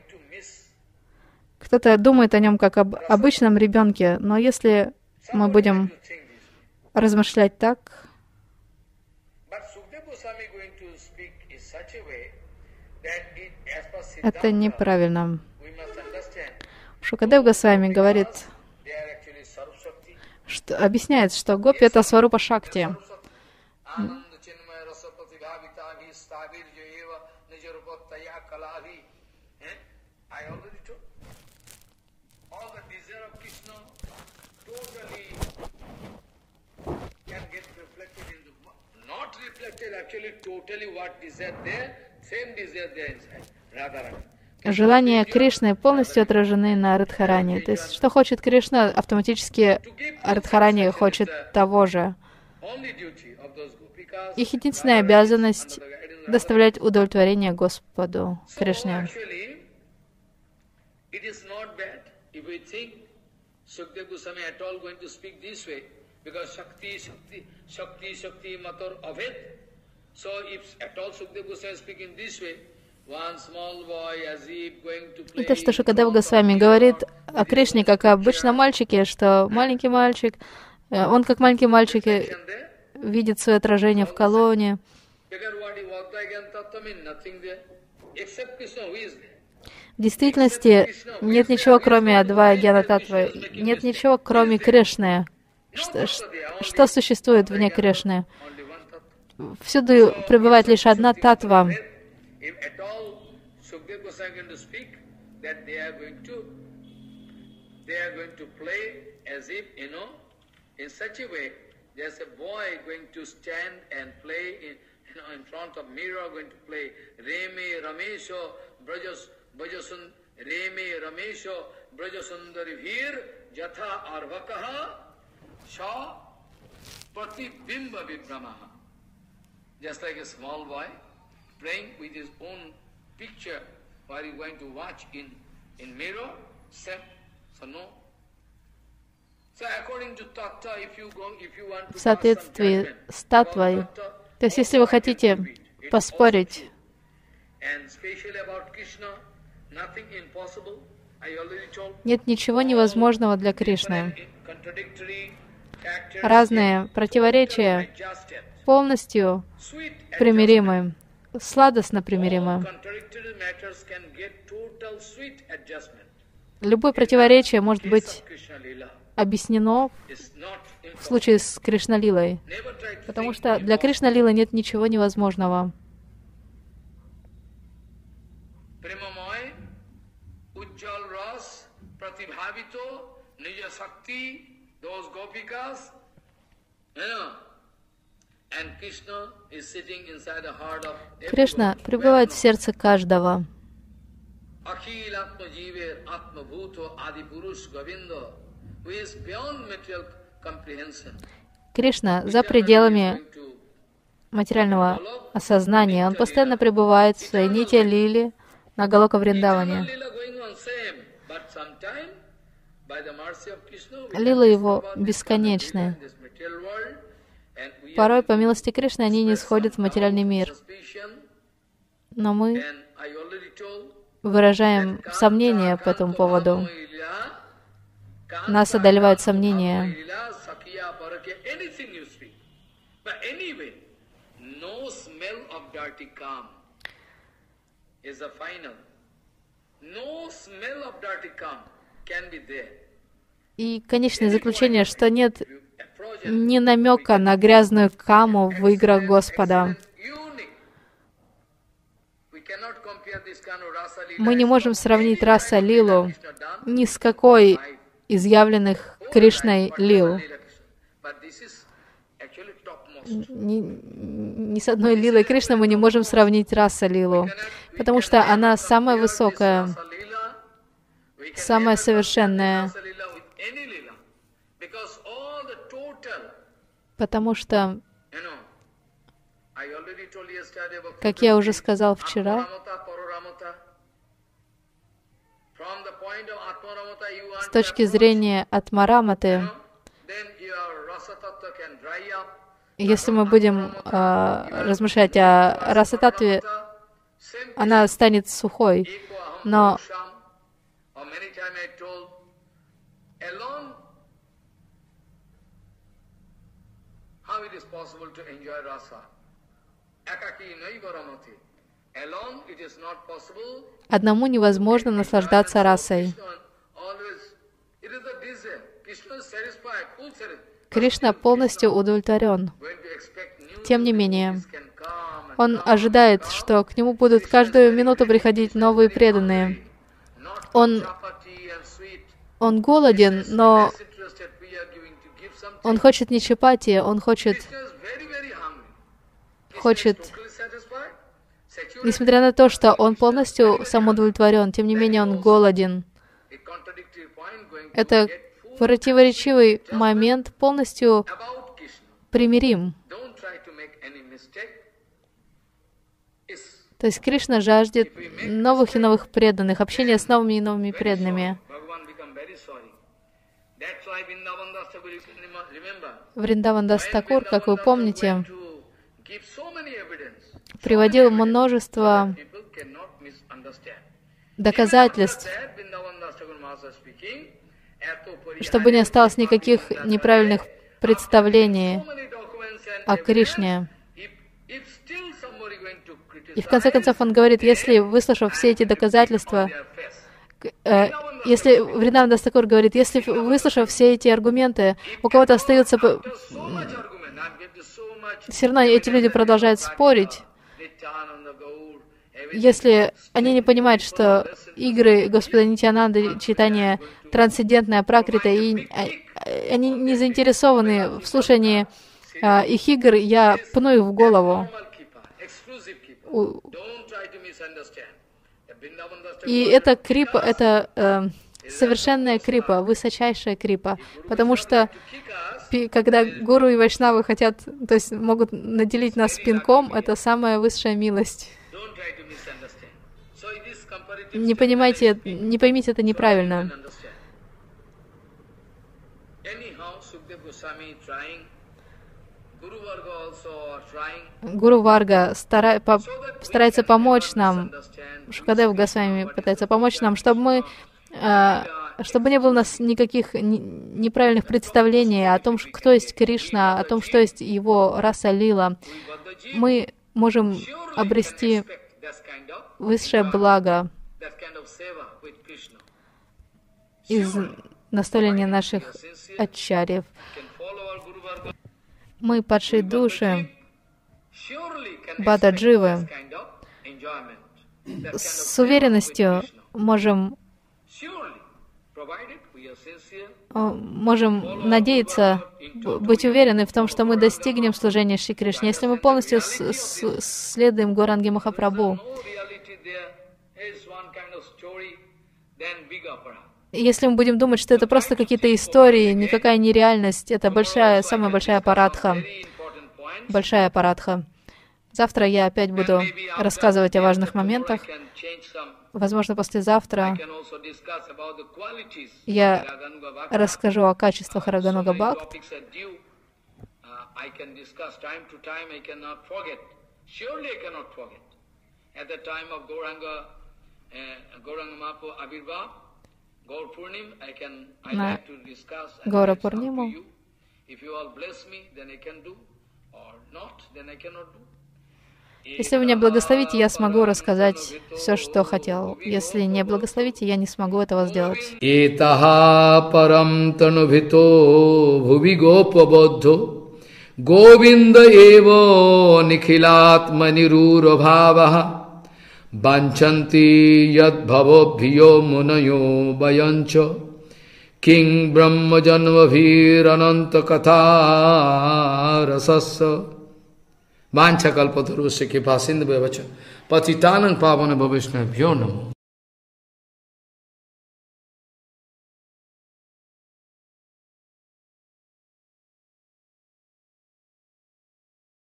Кто-то думает о нем как об обычном ребенке, но если мы будем размышлять так, это неправильно. Шукадев Госвами говорит, объясняет, что гопи — это Сварупа Шакти. Желания Кришны полностью отражены на Радхарани. То есть, что хочет Кришна, автоматически Радхарани хочет того же. Их единственная обязанность — доставлять удовлетворение Господу Кришне. И то, что Шукадев Госвами говорит о Кришне как о обычном мальчике, что маленький мальчик, он как маленький мальчик видит свое отражение в колонне. В действительности нет ничего, кроме Адвая Гьяна Татвы, нет ничего, кроме Кришны. Что существует вне Кришны? Всюду пребывает лишь одна татва. In such a way, there's a boy going to stand and play in front of mirror, going to play Reme Ramesho Brajasun Reme Ramesho Brajasundari Vir Jatha Arvakaha Sha Pratibimba Vibramaha. Just like a small boy playing with his own picture while he's going to watch in mirror, so no. So according to Tattva, if you want to В соответствии с Таттвой, то есть если вы хотите поспорить нет ничего невозможного для Кришны. Разные противоречия полностью примиримы, сладостно примиримы. Любое противоречие может быть объяснено в случае с Кришна-лилой, потому что для Кришна-лилы нет ничего невозможного. Кришна пребывает в сердце каждого. Кришна за пределами материального осознания. Он постоянно пребывает в своей нити лили на Галока Вриндаване. Лилы его бесконечны. Порой, по милости Кришны, они не сходят в материальный мир. Но мы выражаем сомнения по этому поводу. Нас одолевают сомнения. И конечное заключение, что нет ни намека на грязную каму в играх Господа. Мы не можем сравнить раса лилу ни с какой из явленных Кришной лил. Ни с одной лилой Кришны мы не можем сравнить раса лилу, потому что она самая высокая, самая совершенная. Потому что, как я уже сказал вчера, с точки зрения Атмараматы, если мы будем размышлять о Расататтве, она станет сухой. Но одному невозможно наслаждаться расой. Кришна полностью удовлетворен. Тем не менее, он ожидает, что к нему будут каждую минуту приходить новые преданные. Он голоден, но он хочет не чапати, он хочет, несмотря на то, что он полностью самоудовлетворен, тем не менее он голоден. Это противоречивый момент, полностью примирим. То есть Кришна жаждет новых и новых преданных, общения с новыми и новыми преданными. Вриндаван Дас Такур, как вы помните, приводил множество доказательств, чтобы не осталось никаких неправильных представлений о Кришне. И в конце концов он говорит, если, выслушав все эти доказательства, если Вриндаван Дас Такур говорит, если, выслушав все эти аргументы, у кого-то остается... Все равно эти люди продолжают спорить. Если они не понимают, что игры Господа Нитьянанды, читание трансцендентное, пракрита, и они не заинтересованы в слушании их игр, я пну их в голову. И это крипа, это совершенная крипа, высочайшая крипа, потому что когда гуру и вайшнавы хотят, то есть могут наделить нас пинком, это самая высшая милость. Не поймите это неправильно. Гуру Варга старается помочь нам, Шукадев Госвами пытается помочь нам, чтобы не было у нас никаких неправильных представлений о том, кто есть Кришна, о том, что есть его раса лила. Мы можем обрести высшее благо из наставления наших ачарьев. Мы, падшие души, бададживы, с уверенностью можем надеяться, быть уверены в том, что мы достигнем служения Шри Кришне, если мы полностью следуем Гауранги Махапрабху. Если мы будем думать, что это просто какие-то истории, никакая не реальность, это самая большая парадха. Большая парадха. Завтра я опять буду рассказывать о важных моментах. Возможно, послезавтра я расскажу о качествах Рагануга Бхакт. На Гаура Пурниму. Если вы меня благословите, я смогу рассказать все, что хотел. Если не благословите, я не смогу этого сделать. Итаха парам танубхито бхуви гопабоддho Говинда эво нихилатманирура бхаваха Банчанти яд бхавобhiyo munayo vayancha King brahma janmabhir ananta katha rasassa Vancha kalpatarusya kripa sindhu bhavacha Patitanang pavana bhavishna bhyo namo